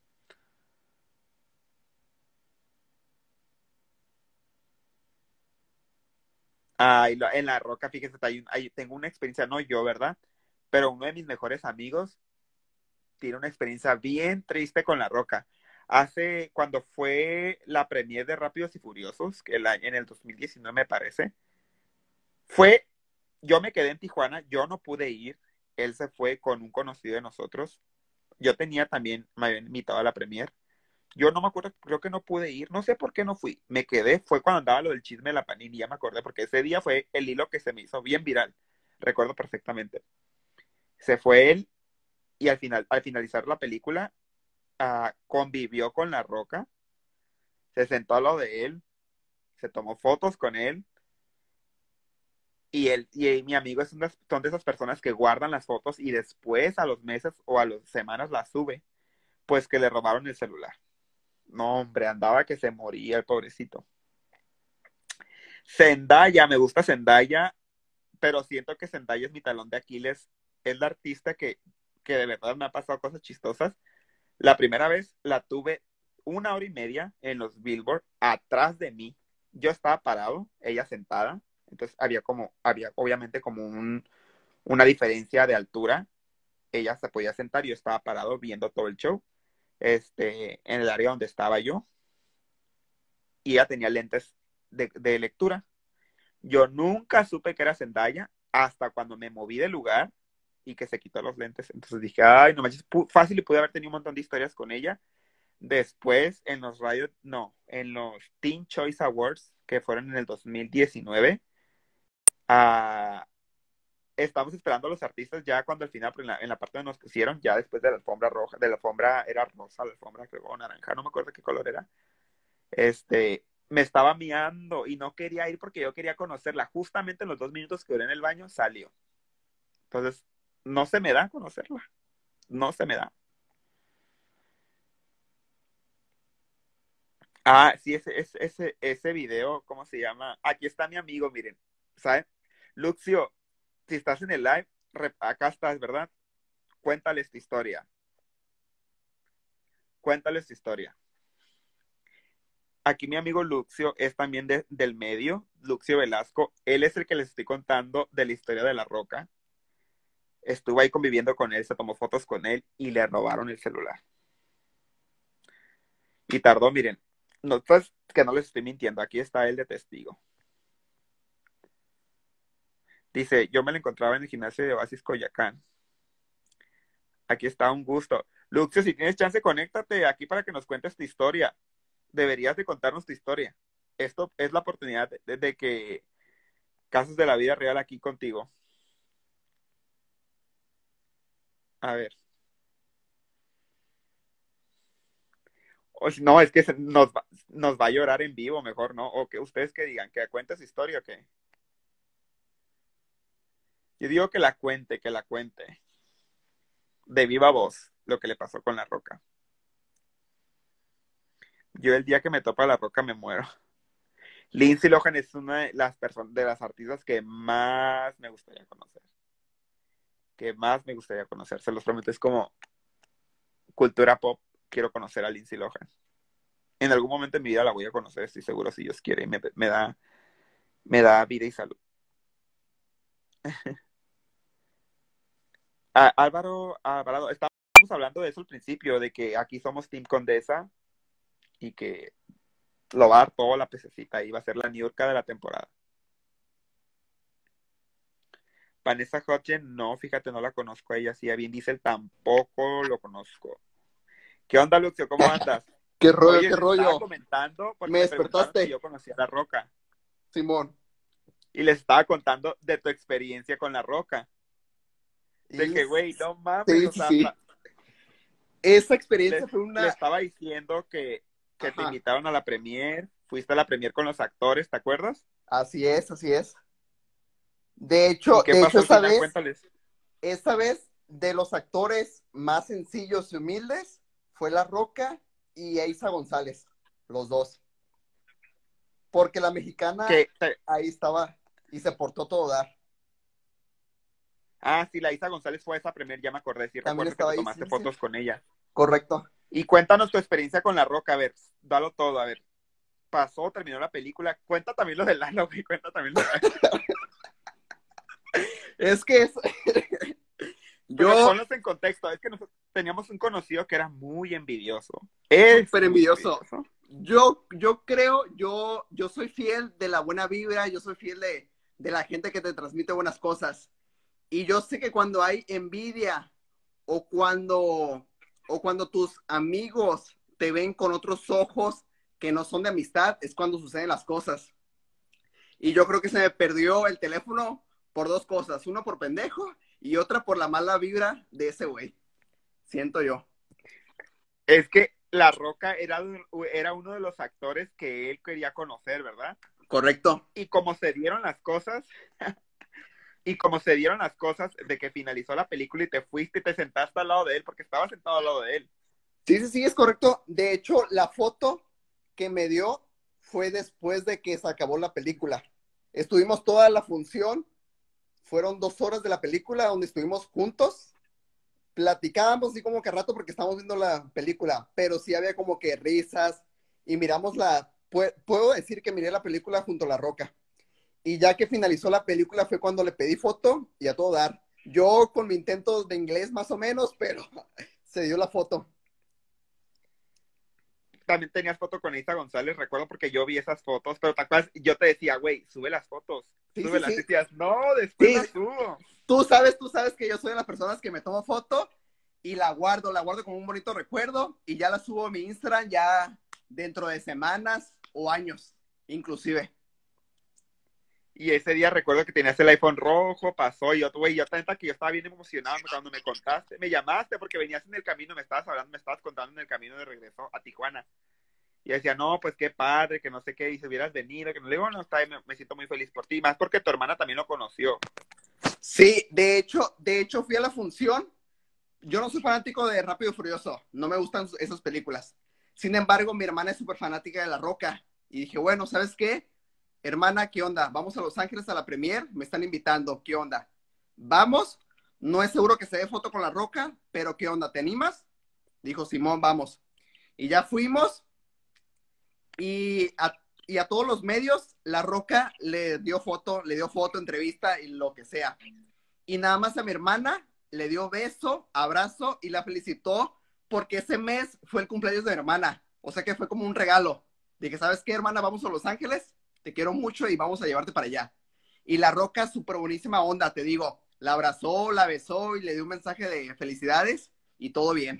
Speaker 1: Ah, y en La Roca, fíjese, tengo una experiencia, no yo, ¿verdad? Pero uno de mis mejores amigos tiene una experiencia bien triste con La Roca. Cuando fue la premiere de Rápidos y Furiosos, que en el 2019 me parece, fue, yo me quedé en Tijuana, yo no pude ir, él se fue con un conocido de nosotros, yo tenía también, me habían invitado a la premiere, yo no me acuerdo, creo que no pude ir, no sé por qué no fui, me quedé, fue cuando andaba lo del chisme de la Panini, ya me acordé, porque ese día fue el hilo que se me hizo bien viral, recuerdo perfectamente. Se fue él y al finalizar la película, convivió con La Roca, se sentó a lo de él, se tomó fotos con él, y mi amigo son de esas personas que guardan las fotos y después a los meses o a las semanas las sube, pues que le robaron el celular. No, hombre, andaba que se moría el pobrecito. Zendaya, me gusta Zendaya, pero siento que Zendaya es mi talón de Aquiles. Es la artista que de verdad me ha pasado cosas chistosas. La primera vez la tuve 1 hora y media en los Billboard atrás de mí. Yo estaba parado, ella sentada. Entonces había obviamente como una diferencia de altura. Ella se podía sentar y yo estaba parado viendo todo el show, en el área donde estaba yo. Y ella tenía lentes de lectura. Yo nunca supe que era Zendaya hasta cuando me moví de lugar y que se quitó los lentes. Entonces dije, ay, no manches, fácil y pude haber tenido un montón de historias con ella. Después, en los Teen Choice Awards, que fueron en el 2019, ah, estamos esperando a los artistas ya cuando al final, en la parte donde nos pusieron, ya después de la alfombra roja, de la alfombra era rosa, la alfombra creo, o naranja, no me acuerdo qué color era. Me estaba miando y no quería ir porque yo quería conocerla. Justamente en los 2 minutos que duré en el baño, salió. Entonces, no se me da conocerla. No se me da. Ah, sí, ese video, ¿cómo se llama? Aquí está mi amigo, miren. ¿Saben? Luxio, si estás en el live, acá estás, ¿verdad? Cuéntales tu historia. Cuéntales tu historia. Aquí mi amigo Luxio es también del medio, Luxio Velasco. Él es el que les estoy contando de la historia de La Roca. Estuvo ahí conviviendo con él, se tomó fotos con él y le robaron el celular. Y tardó, miren, no, pues que no les estoy mintiendo, aquí está él de testigo. Dice, yo me lo encontraba en el gimnasio de Oasis Coyacán. Aquí está, un gusto. Luxio, si tienes chance, conéctate aquí para que nos cuentes tu historia. Deberías de contarnos tu historia. Esto es la oportunidad de que casos de la vida real aquí contigo. A ver. O no, es que nos va a llorar en vivo, mejor, ¿no? O que ustedes que digan, que cuente su historia o qué. Yo digo que la cuente. De viva voz, lo que le pasó con La Roca. Yo el día que me topa La Roca me muero. Lindsay Lohan es una de las personas, de las artistas que más me gustaría conocer. Que más me gustaría conocer. Se los prometo, es como cultura pop. Quiero conocer a Lindsay Lohan. En algún momento en mi vida la voy a conocer, estoy seguro, si Dios quiere. Y me da vida y salud. Álvaro Alvarado, estábamos hablando de eso al principio, de que aquí somos Team Condesa y que lo va a dar todo la pececita y va a ser la Niurka de la temporada. Vanessa Hudgens, no, fíjate, no la conozco a ella. Sí, a Vin Diesel tampoco lo conozco. ¿Qué onda, Luxio? ¿Cómo andas?
Speaker 3: ¿Qué rollo,
Speaker 1: Oye,
Speaker 3: qué
Speaker 1: les estaba
Speaker 3: rollo?
Speaker 1: comentando porque
Speaker 3: ¿Me
Speaker 1: me preguntaron si
Speaker 3: despertaste,
Speaker 1: yo conocía a La Roca.
Speaker 3: Simón?
Speaker 1: Y les estaba contando de tu experiencia con La Roca. De
Speaker 3: Y
Speaker 1: que, güey, no mames,
Speaker 3: sí,
Speaker 1: o
Speaker 3: sí,
Speaker 1: sea,
Speaker 3: sí. Esa
Speaker 1: le,
Speaker 3: experiencia fue
Speaker 1: le
Speaker 3: una...
Speaker 1: estaba diciendo que te
Speaker 3: Ajá,
Speaker 1: invitaron a la premier, fuiste a la premier con los actores, ¿te acuerdas?
Speaker 3: así es, así es.
Speaker 1: ¿Y qué
Speaker 3: De hecho
Speaker 1: pasó al final? Cuéntales.
Speaker 3: esta vez, de los actores más sencillos y humildes, fue La Roca y Eiza González, los dos. Porque la mexicana
Speaker 1: Que,
Speaker 3: ahí estaba y se portó todo dar.
Speaker 1: sí, la Isa González fue a esa premier, ya me acordé, sí
Speaker 3: También
Speaker 1: recuerdo que
Speaker 3: estaba
Speaker 1: te
Speaker 3: ahí, sí,
Speaker 1: tomaste
Speaker 3: sí, sí.
Speaker 1: fotos con ella.
Speaker 3: Correcto.
Speaker 1: Y cuéntanos tu experiencia con La Roca, a ver, dalo todo, a ver. Pasó, terminó la película, cuenta también lo de Lalo, güey, cuenta también lo de Lalo.
Speaker 3: Es que es...
Speaker 1: Pero
Speaker 3: yo,
Speaker 1: ponlos en contexto, es que nosotros teníamos un conocido que era muy envidioso. Es
Speaker 3: súper
Speaker 1: muy
Speaker 3: envidioso.
Speaker 1: envidioso.
Speaker 3: Yo creo, yo soy fiel de la buena vibra, yo soy fiel de la gente que te transmite buenas cosas. Y yo sé que cuando hay envidia o cuando, o cuando tus amigos te ven con otros ojos que no son de amistad, es cuando suceden las cosas. Y yo creo que se me perdió el teléfono por dos cosas. Uno por pendejo y otra por la mala vibra de ese güey. Siento yo.
Speaker 1: Es que La Roca era uno de los actores que él quería conocer, ¿verdad?
Speaker 3: Correcto.
Speaker 1: Y como se dieron las cosas, y como se dieron las cosas de que finalizó la película y te fuiste y te sentaste al lado de él, porque estaba sentado al lado de él.
Speaker 3: Sí, sí, sí, es correcto. De hecho, la foto que me dio fue después de que se acabó la película. Estuvimos toda la función, fueron 2 horas de la película donde estuvimos juntos, platicábamos así como que a rato porque estábamos viendo la película, pero sí había como que risas y miramos puedo decir que miré la película junto a La Roca. Y ya que finalizó la película fue cuando le pedí foto y a todo dar. Yo con mi intento de inglés más o menos, pero se dio la foto.
Speaker 1: También tenías foto con Isa González, recuerdo porque yo vi esas fotos, pero te acuerdas, yo te decía, güey, sube las fotos,
Speaker 3: Sí, sí,
Speaker 1: súbelas. Y
Speaker 3: sí.
Speaker 1: decías, no, después
Speaker 3: Sí,
Speaker 1: las subo.
Speaker 3: tú sabes que yo soy de las personas que me tomo foto y la guardo como un bonito recuerdo y ya la subo a mi Instagram ya dentro de semanas o años, inclusive.
Speaker 1: Y ese día recuerdo que tenías el iPhone rojo, pasó, y yo, güey, yo tanta que yo estaba bien emocionado cuando me contaste, me llamaste porque venías en el camino, me estabas hablando, me estabas contando en el camino de regreso a Tijuana. Y decía, no, pues qué padre, que no sé qué, y si hubieras venido, que no le digo, no, está, me siento muy feliz por ti, más porque tu hermana también lo conoció.
Speaker 3: Sí, de hecho fui a la función. Yo no soy fanático de Rápido y Furioso, no me gustan esas películas. Sin embargo, mi hermana es súper fanática de La Roca. Y dije, bueno, ¿sabes qué? Hermana, ¿qué onda? Vamos a Los Ángeles a la premier, me están invitando, ¿qué onda? Vamos, no es seguro que se dé foto con La Roca, pero ¿qué onda? ¿Te animas? Dijo Simón, vamos. Y ya fuimos y y a todos los medios La Roca le dio foto, entrevista y lo que sea. Y nada más a mi hermana le dio beso, abrazo y la felicitó porque ese mes fue el cumpleaños de mi hermana. O sea que fue como un regalo. Dije, ¿sabes qué, hermana? Vamos a Los Ángeles, te quiero mucho y vamos a llevarte para allá. Y La Roca, súper buenísima onda, te digo. La abrazó, la besó y le dio un mensaje de felicidades y todo bien.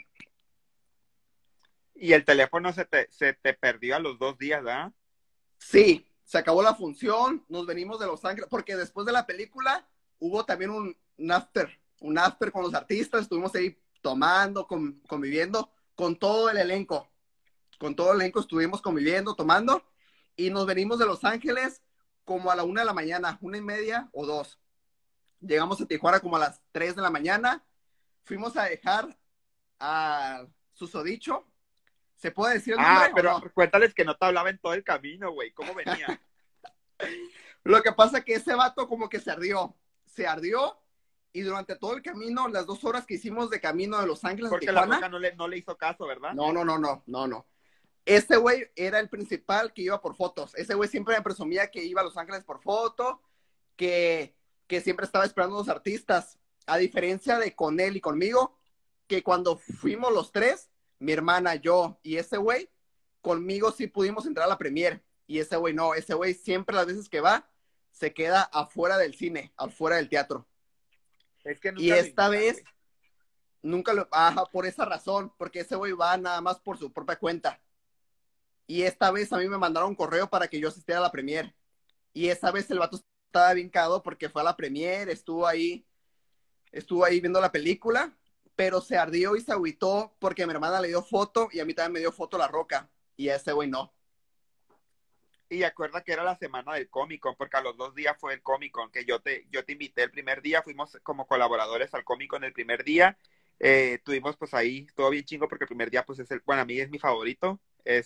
Speaker 1: Y el teléfono se te perdió a los 2 días, ¿verdad?
Speaker 3: Sí, se acabó la función, nos venimos de Los Ángeles, porque después de la película hubo también un after con los artistas, estuvimos ahí tomando, conviviendo con todo el elenco, estuvimos conviviendo, tomando, y nos venimos de Los Ángeles como a la 1 de la mañana, 1:30 o 2. Llegamos a Tijuana como a las 3 de la mañana, fuimos a dejar a Susodicho. ¿Se puede decir el
Speaker 1: Ah,
Speaker 3: nombre o
Speaker 1: pero
Speaker 3: no?
Speaker 1: cuéntales que no te hablaba en todo el camino, güey, ¿cómo venía?
Speaker 3: Lo que pasa es que ese vato como que se ardió y durante todo el camino, las 2 horas que hicimos de camino de Los Ángeles a
Speaker 1: Porque la Roca
Speaker 3: Tijuana,
Speaker 1: no le hizo caso, ¿verdad?
Speaker 3: no. Ese güey era el principal que iba por fotos. Ese güey siempre me presumía que iba a Los Ángeles por foto, que, que siempre estaba esperando a los artistas. A diferencia de con él y conmigo, que cuando fuimos los tres, mi hermana, yo y ese güey, conmigo sí pudimos entrar a la premier. Y ese güey no, ese güey siempre las veces que va, se queda afuera del cine, afuera del teatro.
Speaker 1: Es que
Speaker 3: Y
Speaker 1: nunca lo
Speaker 3: esta
Speaker 1: invitan, güey.
Speaker 3: vez, nunca lo, ajá, por esa razón, porque ese güey va nada más por su propia cuenta. Y esta vez a mí me mandaron un correo para que yo asistiera a la premier. Y esa vez el vato estaba bien cagado porque fue a la premier, estuvo ahí viendo la película, pero se ardió y se agüitó porque mi hermana le dio foto y a mí también me dio foto La Roca. Y a ese güey no.
Speaker 1: Y acuerda que era la semana del Comic Con, porque a los 2 días fue el Comic Con, que yo te invité el primer día, fuimos como colaboradores al Comic Con el primer día. Tuvimos pues ahí, todo bien chingo, porque el primer día pues bueno, a mí es mi favorito.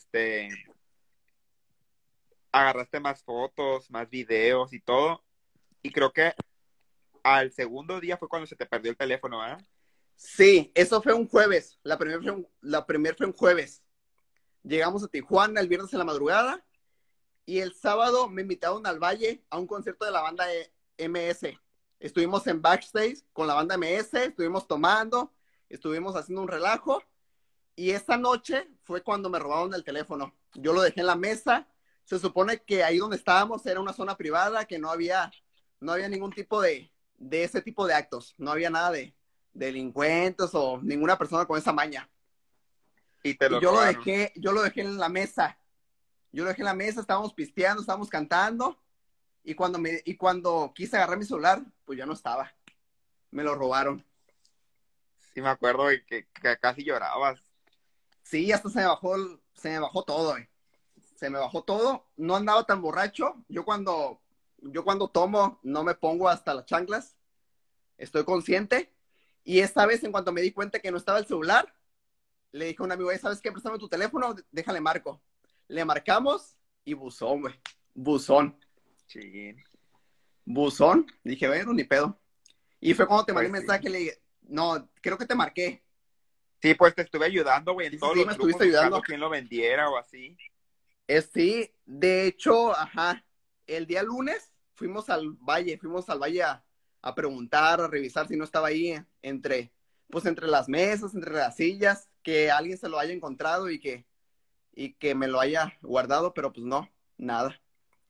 Speaker 1: Agarraste más fotos, más videos y todo. Y creo que al segundo día fue cuando se te perdió el teléfono, ¿verdad?
Speaker 3: Sí, eso fue un jueves. La primer fue un jueves. Llegamos a Tijuana el viernes en la madrugada y el sábado me invitaron al Valle a un concierto de la banda MS. Estuvimos en backstage con la banda MS, estuvimos tomando, estuvimos haciendo un relajo y esa noche fue cuando me robaron el teléfono. Yo lo dejé en la mesa. Se supone que ahí donde estábamos era una zona privada, que no había ningún tipo de ese tipo de actos. No había nada de delincuentes o ninguna persona con esa maña.
Speaker 1: Y te
Speaker 3: Y
Speaker 1: lo robaron.
Speaker 3: yo lo dejé en la mesa. Yo lo dejé en la mesa, estábamos pisteando, estábamos cantando. Y cuando quise agarrar mi celular, pues ya no estaba. Me lo robaron.
Speaker 1: Sí, me acuerdo de que casi llorabas.
Speaker 3: Sí, hasta se me bajó todo. Se me bajó todo. No andaba tan borracho. Yo cuando tomo, no me pongo hasta las chanclas. Estoy consciente. Y esta vez, en cuanto me di cuenta que no estaba el celular, le dije a un amigo, ¿sabes qué? Préstame tu teléfono, déjale marco. Le marcamos y buzón, güey. Buzón.
Speaker 1: Sí,
Speaker 3: Buzón. Dije, bueno, ni pedo. Y fue cuando te mandé un
Speaker 1: pues sí.
Speaker 3: mensaje, le dije, no, creo que te marqué.
Speaker 1: Sí, pues te estuve ayudando, güey, en
Speaker 3: Sí, sí,
Speaker 1: todos
Speaker 3: sí,
Speaker 1: los
Speaker 3: me
Speaker 1: grupos
Speaker 3: estuviste
Speaker 1: buscando
Speaker 3: ayudando.
Speaker 1: quién lo vendiera o así.
Speaker 3: Sí, de hecho, ajá, el día lunes fuimos al valle a preguntar, a revisar si no estaba ahí pues entre las mesas, entre las sillas, que alguien se lo haya encontrado y que me lo haya guardado, pero pues no, nada.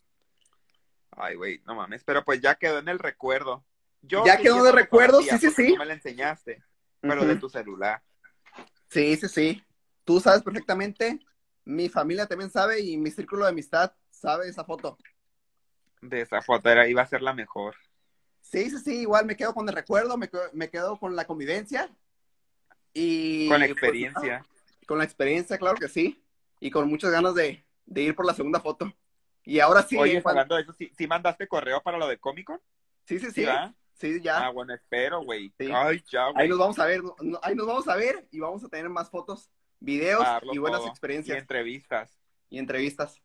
Speaker 1: Ay, güey, no mames, pero pues ya quedó en el recuerdo. Yo
Speaker 3: Ya
Speaker 1: sí
Speaker 3: quedó de
Speaker 1: entiendo tu
Speaker 3: recuerdo, sí,
Speaker 1: fotografía
Speaker 3: sí,
Speaker 1: porque tú
Speaker 3: sí.
Speaker 1: me la enseñaste, pero de
Speaker 3: Ujú.
Speaker 1: tu celular.
Speaker 3: Sí, sí, sí. Tú sabes perfectamente, mi familia también sabe y mi círculo de amistad sabe esa foto.
Speaker 1: De esa foto era, iba a ser la mejor.
Speaker 3: Sí, sí, sí, igual me quedo con el recuerdo, me quedo con la convivencia
Speaker 1: Con la
Speaker 3: y pues nada,
Speaker 1: experiencia.
Speaker 3: con la experiencia, claro que sí, y con muchas ganas de ir por la segunda foto. Y ahora sí,
Speaker 1: Oye, hablando de eso, ¿sí mandaste correo para lo de Comic Con?
Speaker 3: sí, sí,
Speaker 1: Sí,
Speaker 3: sí,
Speaker 1: va.
Speaker 3: sí,
Speaker 1: Ah,
Speaker 3: ya,
Speaker 1: bueno, espero, güey.
Speaker 3: sí.
Speaker 1: Ay, ya,
Speaker 3: Ahí nos
Speaker 1: güey.
Speaker 3: vamos a ver, ahí nos vamos a ver y vamos a tener más fotos, videos
Speaker 1: A
Speaker 3: y
Speaker 1: darlo
Speaker 3: buenas
Speaker 1: todo. Y
Speaker 3: experiencias
Speaker 1: entrevistas.
Speaker 3: y entrevistas.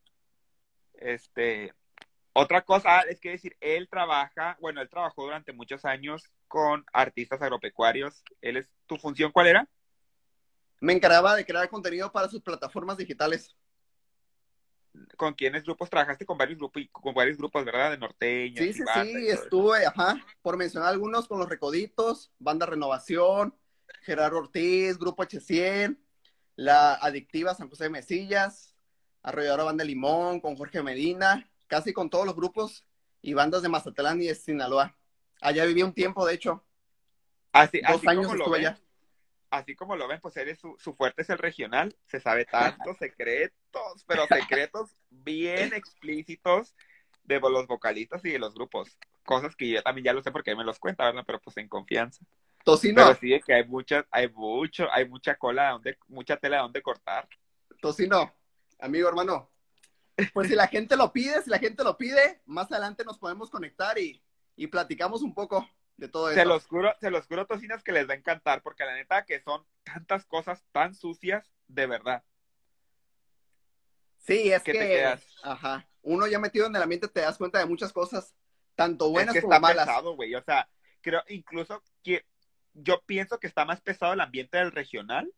Speaker 1: Este, otra cosa es que decir, él trabaja, bueno, él trabajó durante muchos años con artistas agropecuarios. ¿Tu función cuál era?
Speaker 3: Me encargaba de crear contenido para sus plataformas digitales.
Speaker 1: ¿Con quiénes grupos trabajaste? Con varios grupos, ¿verdad? De
Speaker 3: Sí,
Speaker 1: norteños y
Speaker 3: sí,
Speaker 1: banda y
Speaker 3: sí,
Speaker 1: todo eso.
Speaker 3: estuve, ajá, por mencionar algunos con los Recoditos, Banda Renovación, Gerardo Ortiz, Grupo H100, La Adictiva San José de Mesillas, Arrolladora Banda Limón, con Jorge Medina, casi con todos los grupos y bandas de Mazatlán y de Sinaloa. Allá viví un tiempo, de hecho,
Speaker 1: Así,
Speaker 3: dos años estuve allá.
Speaker 1: así como lo ven, pues su fuerte es el regional, se sabe tantos secretos, pero secretos bien explícitos de los vocalistas y de los grupos. Cosas que yo también ya lo sé porque él me los cuenta, ¿verdad? Pero pues en confianza. Pero
Speaker 3: Tocino,
Speaker 1: sí de que hay mucha cola, mucha tela donde cortar.
Speaker 3: Tocino, amigo hermano. Pues si la gente lo pide, si la gente lo pide, más adelante nos podemos conectar y platicamos un poco de todo eso.
Speaker 1: Se los juro, tocinas, que les va a encantar, porque la neta que son tantas cosas tan sucias, de verdad,
Speaker 3: Sí, es
Speaker 1: que te quedas.
Speaker 3: que, ajá, uno ya metido en el ambiente te das cuenta de muchas cosas, tanto
Speaker 1: Es
Speaker 3: buenas
Speaker 1: que
Speaker 3: como
Speaker 1: está
Speaker 3: malas.
Speaker 1: pesado, güey. O sea, creo incluso que yo pienso que está más pesado el ambiente del regional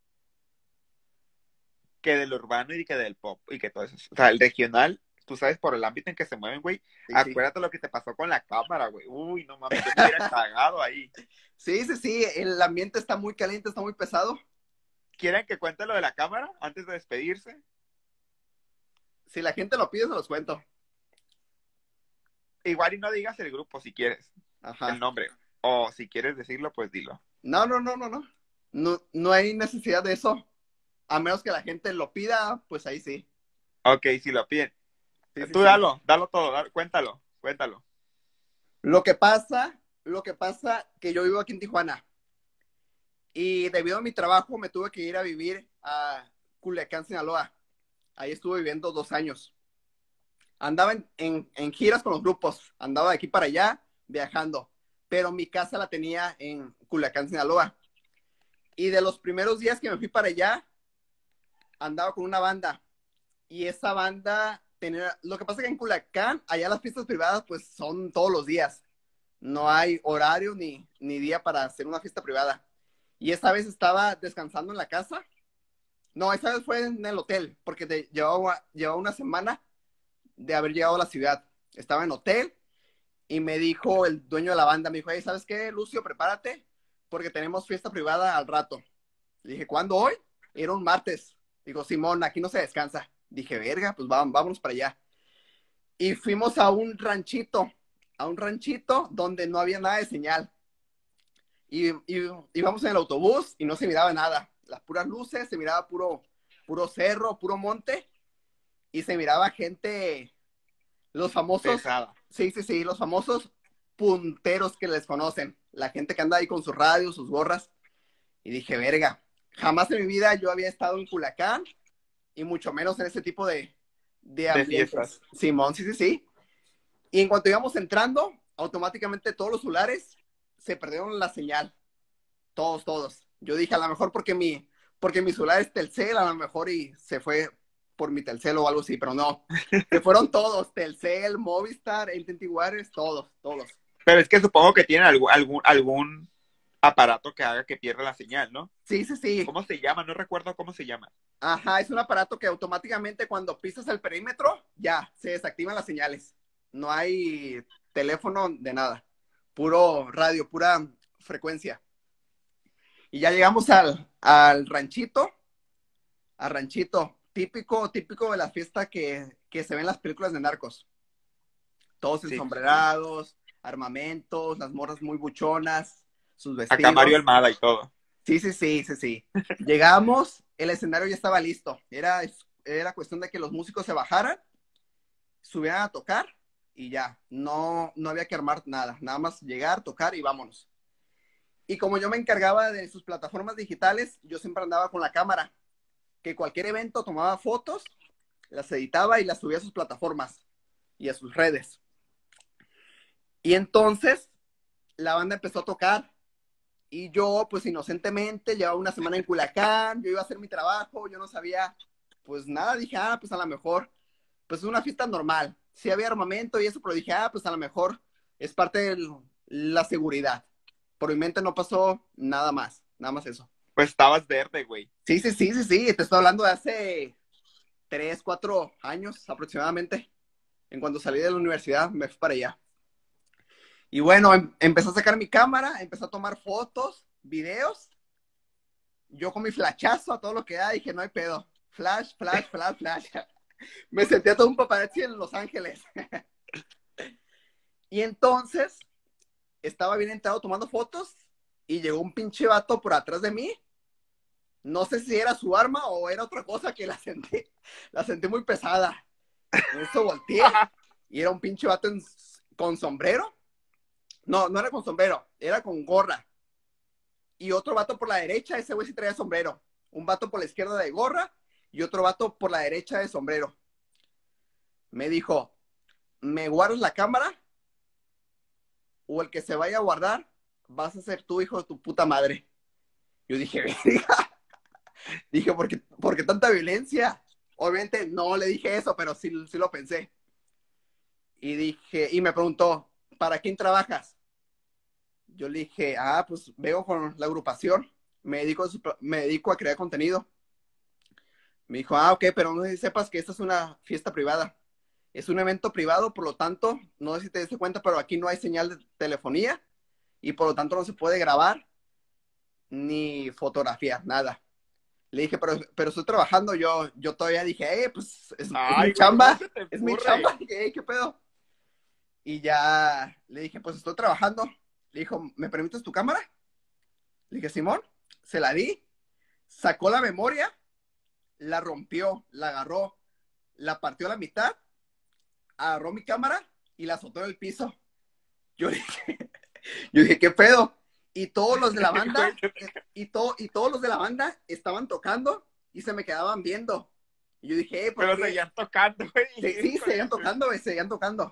Speaker 1: que del urbano y que del pop y que todo eso. O sea, el regional, tú sabes, por el ámbito en que se mueven, güey.
Speaker 3: Sí, sí.
Speaker 1: Acuérdate lo que te pasó con la cámara, güey. Uy, no mames, yo me hubiera cagado ahí.
Speaker 3: Sí, sí, sí, el ambiente está muy caliente, está muy pesado.
Speaker 1: ¿Quieren que cuente lo de la cámara antes de despedirse?
Speaker 3: Si la gente lo pide, se los cuento.
Speaker 1: Igual y no digas el grupo si quieres, el
Speaker 3: Ajá.
Speaker 1: nombre. O si quieres decirlo, pues dilo.
Speaker 3: No, no, no, no, no. No, no hay necesidad de eso. A menos que la gente lo pida, pues ahí sí.
Speaker 1: Ok, si lo piden.
Speaker 3: Sí, sí,
Speaker 1: Tú
Speaker 3: sí.
Speaker 1: dalo todo, cuéntalo, cuéntalo.
Speaker 3: Lo que pasa que yo vivo aquí en Tijuana y debido a mi trabajo me tuve que ir a vivir a Culiacán, Sinaloa. Ahí estuve viviendo 2 años. Andaba en giras con los grupos, andaba de aquí para allá viajando, pero mi casa la tenía en Culiacán, Sinaloa. Y de los primeros días que me fui para allá, andaba con una banda y esa banda tenía, lo que pasa es que en Culiacán, allá las fiestas privadas pues son todos los días, no hay horario ni día para hacer una fiesta privada. Y esa vez estaba descansando en la casa, no, esa vez fue en el hotel, porque llevaba una semana de haber llegado a la ciudad. Estaba en hotel y me dijo el dueño de la banda, me dijo, hey, ¿sabes qué, Lucio? Prepárate porque tenemos fiesta privada al rato. Le dije, ¿cuándo hoy? Era un martes. Digo, Simón, aquí no se descansa. Dije, verga, pues vámonos para allá. Y fuimos a un ranchito donde no había nada de señal. Íbamos en el autobús y no se miraba nada. Las puras luces, se miraba puro cerro, puro monte y se miraba gente. Los famosos,
Speaker 1: Pesada.
Speaker 3: sí, sí, sí, los famosos punteros que les conocen. La gente que anda ahí con sus radios, sus gorras. Y dije, verga, jamás en mi vida yo había estado en Culacán y mucho menos en ese tipo de
Speaker 1: De fiestas.
Speaker 3: ambientes. Simón, sí, sí, sí. Y en cuanto íbamos entrando, automáticamente todos los celulares se perdieron la señal. Todos, todos. Yo dije, a lo mejor porque mi celular es Telcel a lo mejor y se fue por mi Telcel o algo así, pero no. Se fueron todos, Telcel, Movistar, AT&T Wireless, todos, todos.
Speaker 1: Pero es que supongo que tienen algún aparato que haga que pierda la señal, ¿no?
Speaker 3: Sí, sí, sí.
Speaker 1: ¿Cómo se llama? No recuerdo cómo se llama.
Speaker 3: Ajá, es un aparato que automáticamente cuando pisas el perímetro, ya, se desactivan las señales. No hay teléfono de nada. Puro radio, pura frecuencia. Y ya llegamos al ranchito, típico de la fiesta que se ven en las películas de narcos. Todos
Speaker 1: Sí.
Speaker 3: ensombrerados, armamentos, las morras muy buchonas, sus
Speaker 1: Acá Mario
Speaker 3: vestidos.
Speaker 1: Almada y todo.
Speaker 3: Sí. Llegamos, el escenario ya estaba listo. Era cuestión de que los músicos se bajaran, subieran a tocar y ya. No había que armar nada. Nada más llegar, tocar y vámonos. Y como yo me encargaba de sus plataformas digitales, yo siempre andaba con la cámara. Que cualquier evento tomaba fotos, las editaba y las subía a sus plataformas y a sus redes. Y entonces la banda empezó a tocar. Y yo, pues inocentemente, llevaba una semana en Culiacán, yo iba a hacer mi trabajo, yo no sabía, pues nada, dije, pues a lo mejor, pues es una fiesta normal. Sí había armamento y eso, pero dije, pues a lo mejor es parte de la seguridad. Por mi mente no pasó nada más eso.
Speaker 1: Pues estabas verde, güey.
Speaker 3: Sí, te estoy hablando de hace 3, 4 años aproximadamente. En cuando salí de la universidad, me fui para allá. Y bueno, empecé a sacar mi cámara, empecé a tomar fotos, videos. Yo con mi flashazo a todo lo que da, dije, no hay pedo. Flash. Me sentía todo un paparazzi en Los Ángeles. Y entonces, estaba bien entrado tomando fotos y llegó un pinche vato por atrás de mí. No sé si era su arma o era otra cosa que la sentí muy pesada. En eso volteé y era un pinche vato con sombrero. No era con sombrero, era con gorra. Y otro vato por la derecha, ese güey sí traía sombrero. Un vato por la izquierda de gorra y otro vato por la derecha de sombrero. Me dijo, ¿me guardas la cámara? O el que se vaya a guardar, vas a ser tú, hijo de tu puta madre. Yo dije, ¿por qué tanta violencia? Obviamente no le dije eso, pero sí lo pensé. Y me preguntó, ¿para quién trabajas? Yo le dije, pues veo con la agrupación, me dedico a crear contenido. Me dijo, ok, pero no sé si sepas que esta es una fiesta privada. Es un evento privado, por lo tanto, no sé si te diste cuenta, pero aquí no hay señal de telefonía y por lo tanto no se puede grabar ni fotografiar, nada. Le dije, pero estoy trabajando, yo todavía dije, pues es mi chamba, es mi chamba. Dije, ¿qué pedo? Y ya le dije, pues estoy trabajando. Le dijo, ¿me permites tu cámara? Le dije, Simón, se la di, sacó la memoria, la rompió, la agarró, la partió a la mitad, agarró mi cámara y la azotó en el piso. Yo dije, ¿qué pedo? Y todos los de la banda, todos los de la banda estaban tocando y se me quedaban viendo. Y yo dije,
Speaker 1: pero seguían tocando, güey.
Speaker 3: Sí, seguían tocando, güey, seguían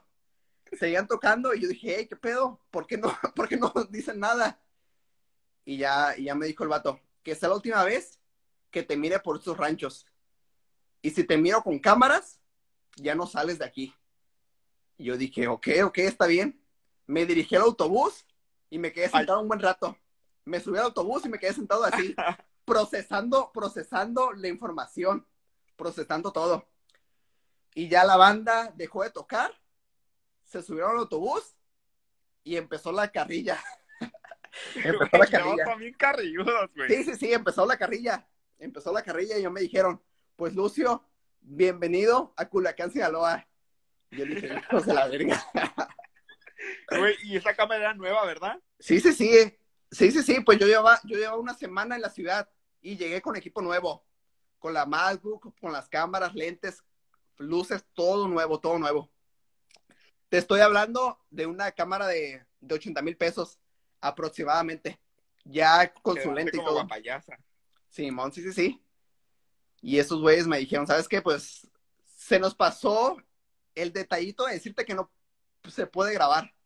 Speaker 3: tocando y yo dije, ¿qué pedo? ¿Por qué no dicen nada? Y ya me dijo el vato, que sea la última vez que te mire por estos ranchos. Y si te miro con cámaras, ya no sales de aquí. Y yo dije, ok, está bien. Me dirigí al autobús y me quedé sentado un buen rato. Me subí al autobús y me quedé sentado así, procesando la información, procesando todo. Y ya la banda dejó de tocar, se subieron al autobús y empezó la carrilla.
Speaker 1: Empezó la carrilla. No, también carrilludos, güey.
Speaker 3: Sí, empezó la carrilla y ellos me dijeron, pues Lucio, bienvenido a Culiacán, Sinaloa. Y yo dije, hijos de la verga.
Speaker 1: Güey, y esa cámara era nueva, ¿verdad?
Speaker 3: Sí, pues yo llevaba una semana en la ciudad y llegué con equipo nuevo, con la MacBook, con las cámaras, lentes, luces, todo nuevo. Te estoy hablando de una cámara de 80,000 pesos aproximadamente, ya con su lente y todo. Simón, sí. Y esos güeyes me dijeron, ¿sabes qué? Pues se nos pasó el detallito de decirte que no se puede grabar.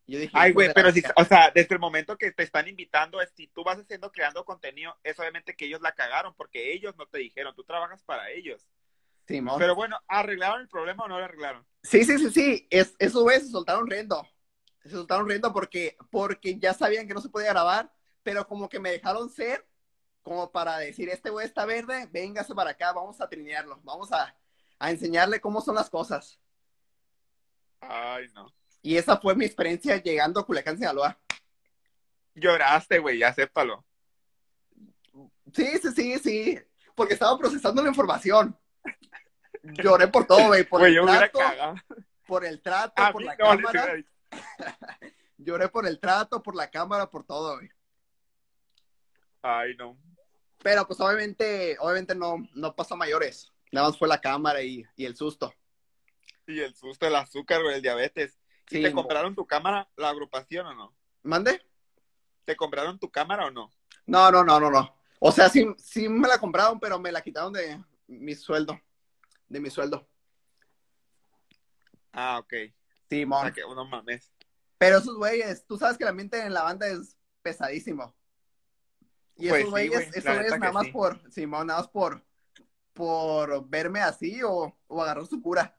Speaker 3: Y yo dije,
Speaker 1: Ay,
Speaker 3: hijos
Speaker 1: güey,
Speaker 3: de la
Speaker 1: pero si,
Speaker 3: verga.
Speaker 1: o sea, desde el momento que te están invitando, si tú vas haciendo, creando contenido, es obviamente que ellos la cagaron, porque ellos no te dijeron, tú trabajas para ellos.
Speaker 3: Simón.
Speaker 1: Pero bueno, ¿arreglaron el problema o no lo arreglaron?
Speaker 3: Sí, sí, sí, sí. Esos güeyes se soltaron riendo. Se soltaron riendo porque ya sabían que no se podía grabar, pero como que me dejaron ser, como para decir, este güey está verde, véngase para acá, vamos a trinearlo, vamos a enseñarle cómo son las cosas.
Speaker 1: Ay, no.
Speaker 3: Y esa fue mi experiencia llegando a Culiacán, Sinaloa.
Speaker 1: Lloraste, güey, acéptalo.
Speaker 3: Sí, sí, sí, sí, porque estaba procesando la información. Lloré por todo, güey,
Speaker 1: Güey, yo me hubiera cagado.
Speaker 3: por el trato,
Speaker 1: A
Speaker 3: por
Speaker 1: mí
Speaker 3: la
Speaker 1: no les hubiera
Speaker 3: cámara.
Speaker 1: dicho.
Speaker 3: Lloré por el trato, por la cámara, por todo, güey.
Speaker 1: Ay, no.
Speaker 3: Pero pues obviamente no pasó a mayores. Nada más fue la cámara y el susto.
Speaker 1: Y el susto, el azúcar, güey, el diabetes. ¿Y
Speaker 3: Sí,
Speaker 1: te compraron tu cámara, la agrupación o no?
Speaker 3: ¿mande?
Speaker 1: ¿Te compraron tu cámara o no?
Speaker 3: No, no, no, no, no. O sea, sí, sí me la compraron, pero me la quitaron de mi sueldo. De mi sueldo.
Speaker 1: Ah, ok.
Speaker 3: Sí,
Speaker 1: O sea,
Speaker 3: mon.
Speaker 1: que uno mames.
Speaker 3: Pero esos güeyes, tú sabes que el ambiente en la banda es pesadísimo. Y
Speaker 1: Pues sí, güey,
Speaker 3: esos
Speaker 1: la
Speaker 3: güeyes
Speaker 1: neta
Speaker 3: nada
Speaker 1: que
Speaker 3: más
Speaker 1: sí.
Speaker 3: Simón, nada más por verme así o agarrar su cura.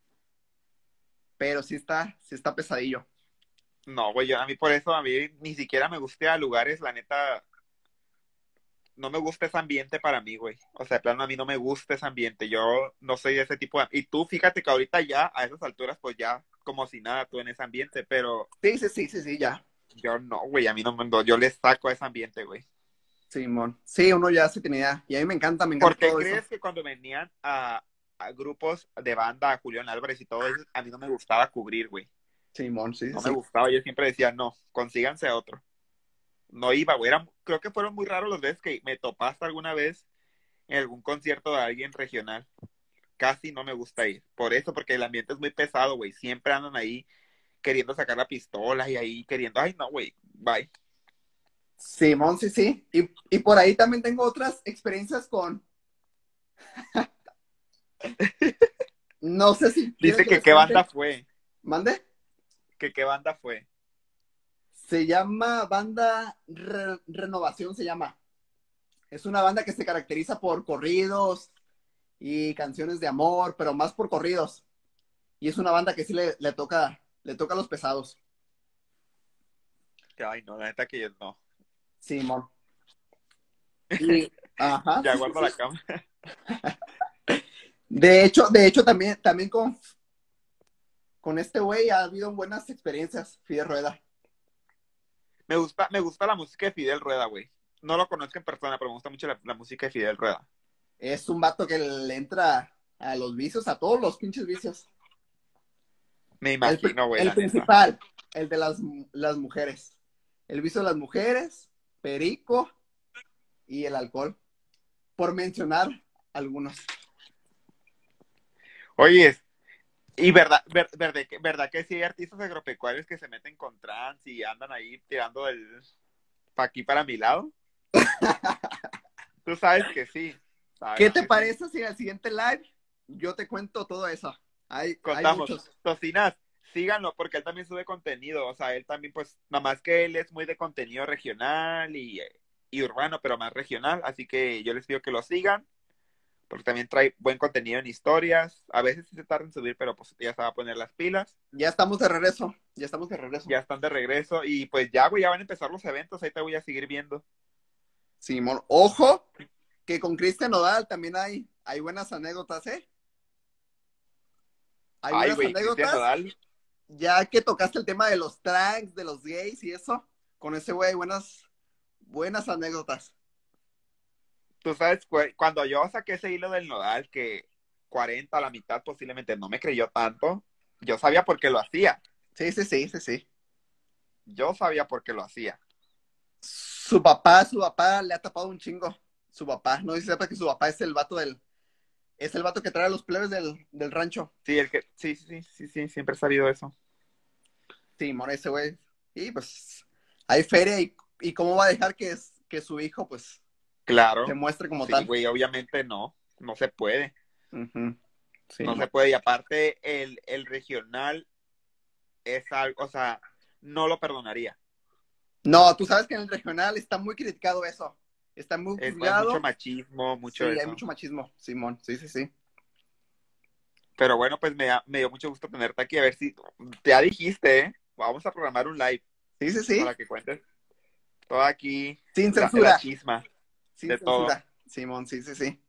Speaker 3: Pero sí está pesadillo.
Speaker 1: No, güey, a mí por eso, a mí ni siquiera me gusta ir a lugares, la neta, no me gusta ese ambiente para mí, güey. O sea, de plano, a mí no me gusta ese ambiente. Yo no soy de ese tipo de... Y tú, fíjate que ahorita ya, a esas alturas, pues ya, como si nada, tú en ese ambiente, pero
Speaker 3: Sí, sí, sí, sí, sí, ya.
Speaker 1: yo no, güey, a mí no, yo le saco a ese ambiente, güey.
Speaker 3: Simón. Sí, uno ya se tenía. Y a mí me encanta
Speaker 1: ¿Por qué
Speaker 3: todo eso.
Speaker 1: crees que cuando venían a grupos de banda, a Julián Álvarez y todo eso, a mí no me gustaba cubrir, güey?
Speaker 3: Simón, sí, sí,
Speaker 1: No me
Speaker 3: sí.
Speaker 1: gustaba, yo siempre decía, no, consíganse otro. No iba, güey, creo que fueron muy raros los veces que me topaste alguna vez en algún concierto de alguien regional. Casi no me gusta ir. Por eso, porque el ambiente es muy pesado, güey. Siempre andan ahí queriendo sacar la pistola y ahí queriendo, ay, no, güey, bye.
Speaker 3: Simón, sí, sí. Y por ahí también tengo otras experiencias con. No sé si quieres
Speaker 1: Dice
Speaker 3: que
Speaker 1: que
Speaker 3: les
Speaker 1: qué banda
Speaker 3: cuente.
Speaker 1: fue,
Speaker 3: ¿Mande?
Speaker 1: que qué banda fue.
Speaker 3: Se llama Renovación, se llama. Es una banda que se caracteriza por corridos y canciones de amor, pero más por corridos. Y es una banda que sí le toca a los pesados.
Speaker 1: Que, ay, no, la neta que yo no.
Speaker 3: Simón. Y, ajá,
Speaker 1: Ya
Speaker 3: sí, sí,
Speaker 1: guardo
Speaker 3: sí.
Speaker 1: la cámara.
Speaker 3: De hecho también con este güey ha habido buenas experiencias, Fidel Rueda.
Speaker 1: Me gusta la música de Fidel Rueda, güey. No lo conozco en persona, pero me gusta mucho la música de Fidel Rueda.
Speaker 3: Es un vato que le entra a los vicios, a todos los pinches vicios.
Speaker 1: Me imagino, güey,
Speaker 3: El
Speaker 1: la neta.
Speaker 3: principal, el de las mujeres. El vicio de las mujeres, perico y el alcohol. Por mencionar algunos.
Speaker 1: Oye, y verdad que sí hay artistas agropecuarios que se meten con trans y andan ahí tirando el pa' aquí para mi lado. Tú sabes que sí,
Speaker 3: ¿Qué
Speaker 1: sabes
Speaker 3: te
Speaker 1: que sí.
Speaker 3: parece si en el siguiente live yo te cuento todo eso? Hay
Speaker 1: Contamos,
Speaker 3: muchos.
Speaker 1: Tocinas, síganlo porque él también sube contenido, o sea, él también pues, nada más que él es muy de contenido regional y urbano, pero más regional, así que yo les pido que lo sigan, porque también trae buen contenido en historias, a veces sí se tarda en subir, pero pues ya se va a poner las pilas,
Speaker 3: Ya estamos de regreso. Ya estamos de regreso.
Speaker 1: ya están de regreso y pues ya, güey, ya van a empezar los eventos, ahí te voy a seguir viendo.
Speaker 3: Simón, ojo, que con Cristian Nodal también hay buenas anécdotas, ¿eh? Hay
Speaker 1: Ay,
Speaker 3: buenas
Speaker 1: güey, Cristian
Speaker 3: anécdotas.
Speaker 1: Nodal,
Speaker 3: Ya que tocaste el tema de los trans, de los gays y eso, con ese güey, buenas anécdotas.
Speaker 1: tú sabes, cuando yo saqué ese hilo del Nodal, que 40 a la mitad posiblemente no me creyó tanto, yo sabía por qué lo hacía.
Speaker 3: Sí, sí, sí, sí, sí.
Speaker 1: Yo sabía por qué lo hacía.
Speaker 3: Su papá le ha tapado un chingo. Su papá, no sé si sepa que su papá es es el vato que trae a los plebes del rancho.
Speaker 1: Sí, sí, siempre he sabido eso.
Speaker 3: Sí, mora ese güey. Y pues hay feria y cómo va a dejar que su hijo pues se
Speaker 1: Claro,
Speaker 3: muestre como
Speaker 1: sí,
Speaker 3: tal.
Speaker 1: güey, obviamente no se puede.
Speaker 3: Ujú. Sí,
Speaker 1: No se puede. Y aparte, el regional es algo, o sea, no lo perdonaría.
Speaker 3: No, tú sabes que en el regional está muy criticado eso. Está muy
Speaker 1: Hay
Speaker 3: juzgado.
Speaker 1: mucho machismo, mucho
Speaker 3: Sí,
Speaker 1: eso.
Speaker 3: hay mucho machismo, Simón. Sí, sí, sí.
Speaker 1: Pero bueno, pues me dio mucho gusto tenerte aquí. A ver si ya dijiste, ¿eh? Vamos a programar un live
Speaker 3: Sí, sí, sí.
Speaker 1: para que cuentes todo aquí,
Speaker 3: Sin
Speaker 1: la
Speaker 3: censura.
Speaker 1: chisma
Speaker 3: Sin
Speaker 1: de todo.
Speaker 3: censura. Simón, sí, sí, sí.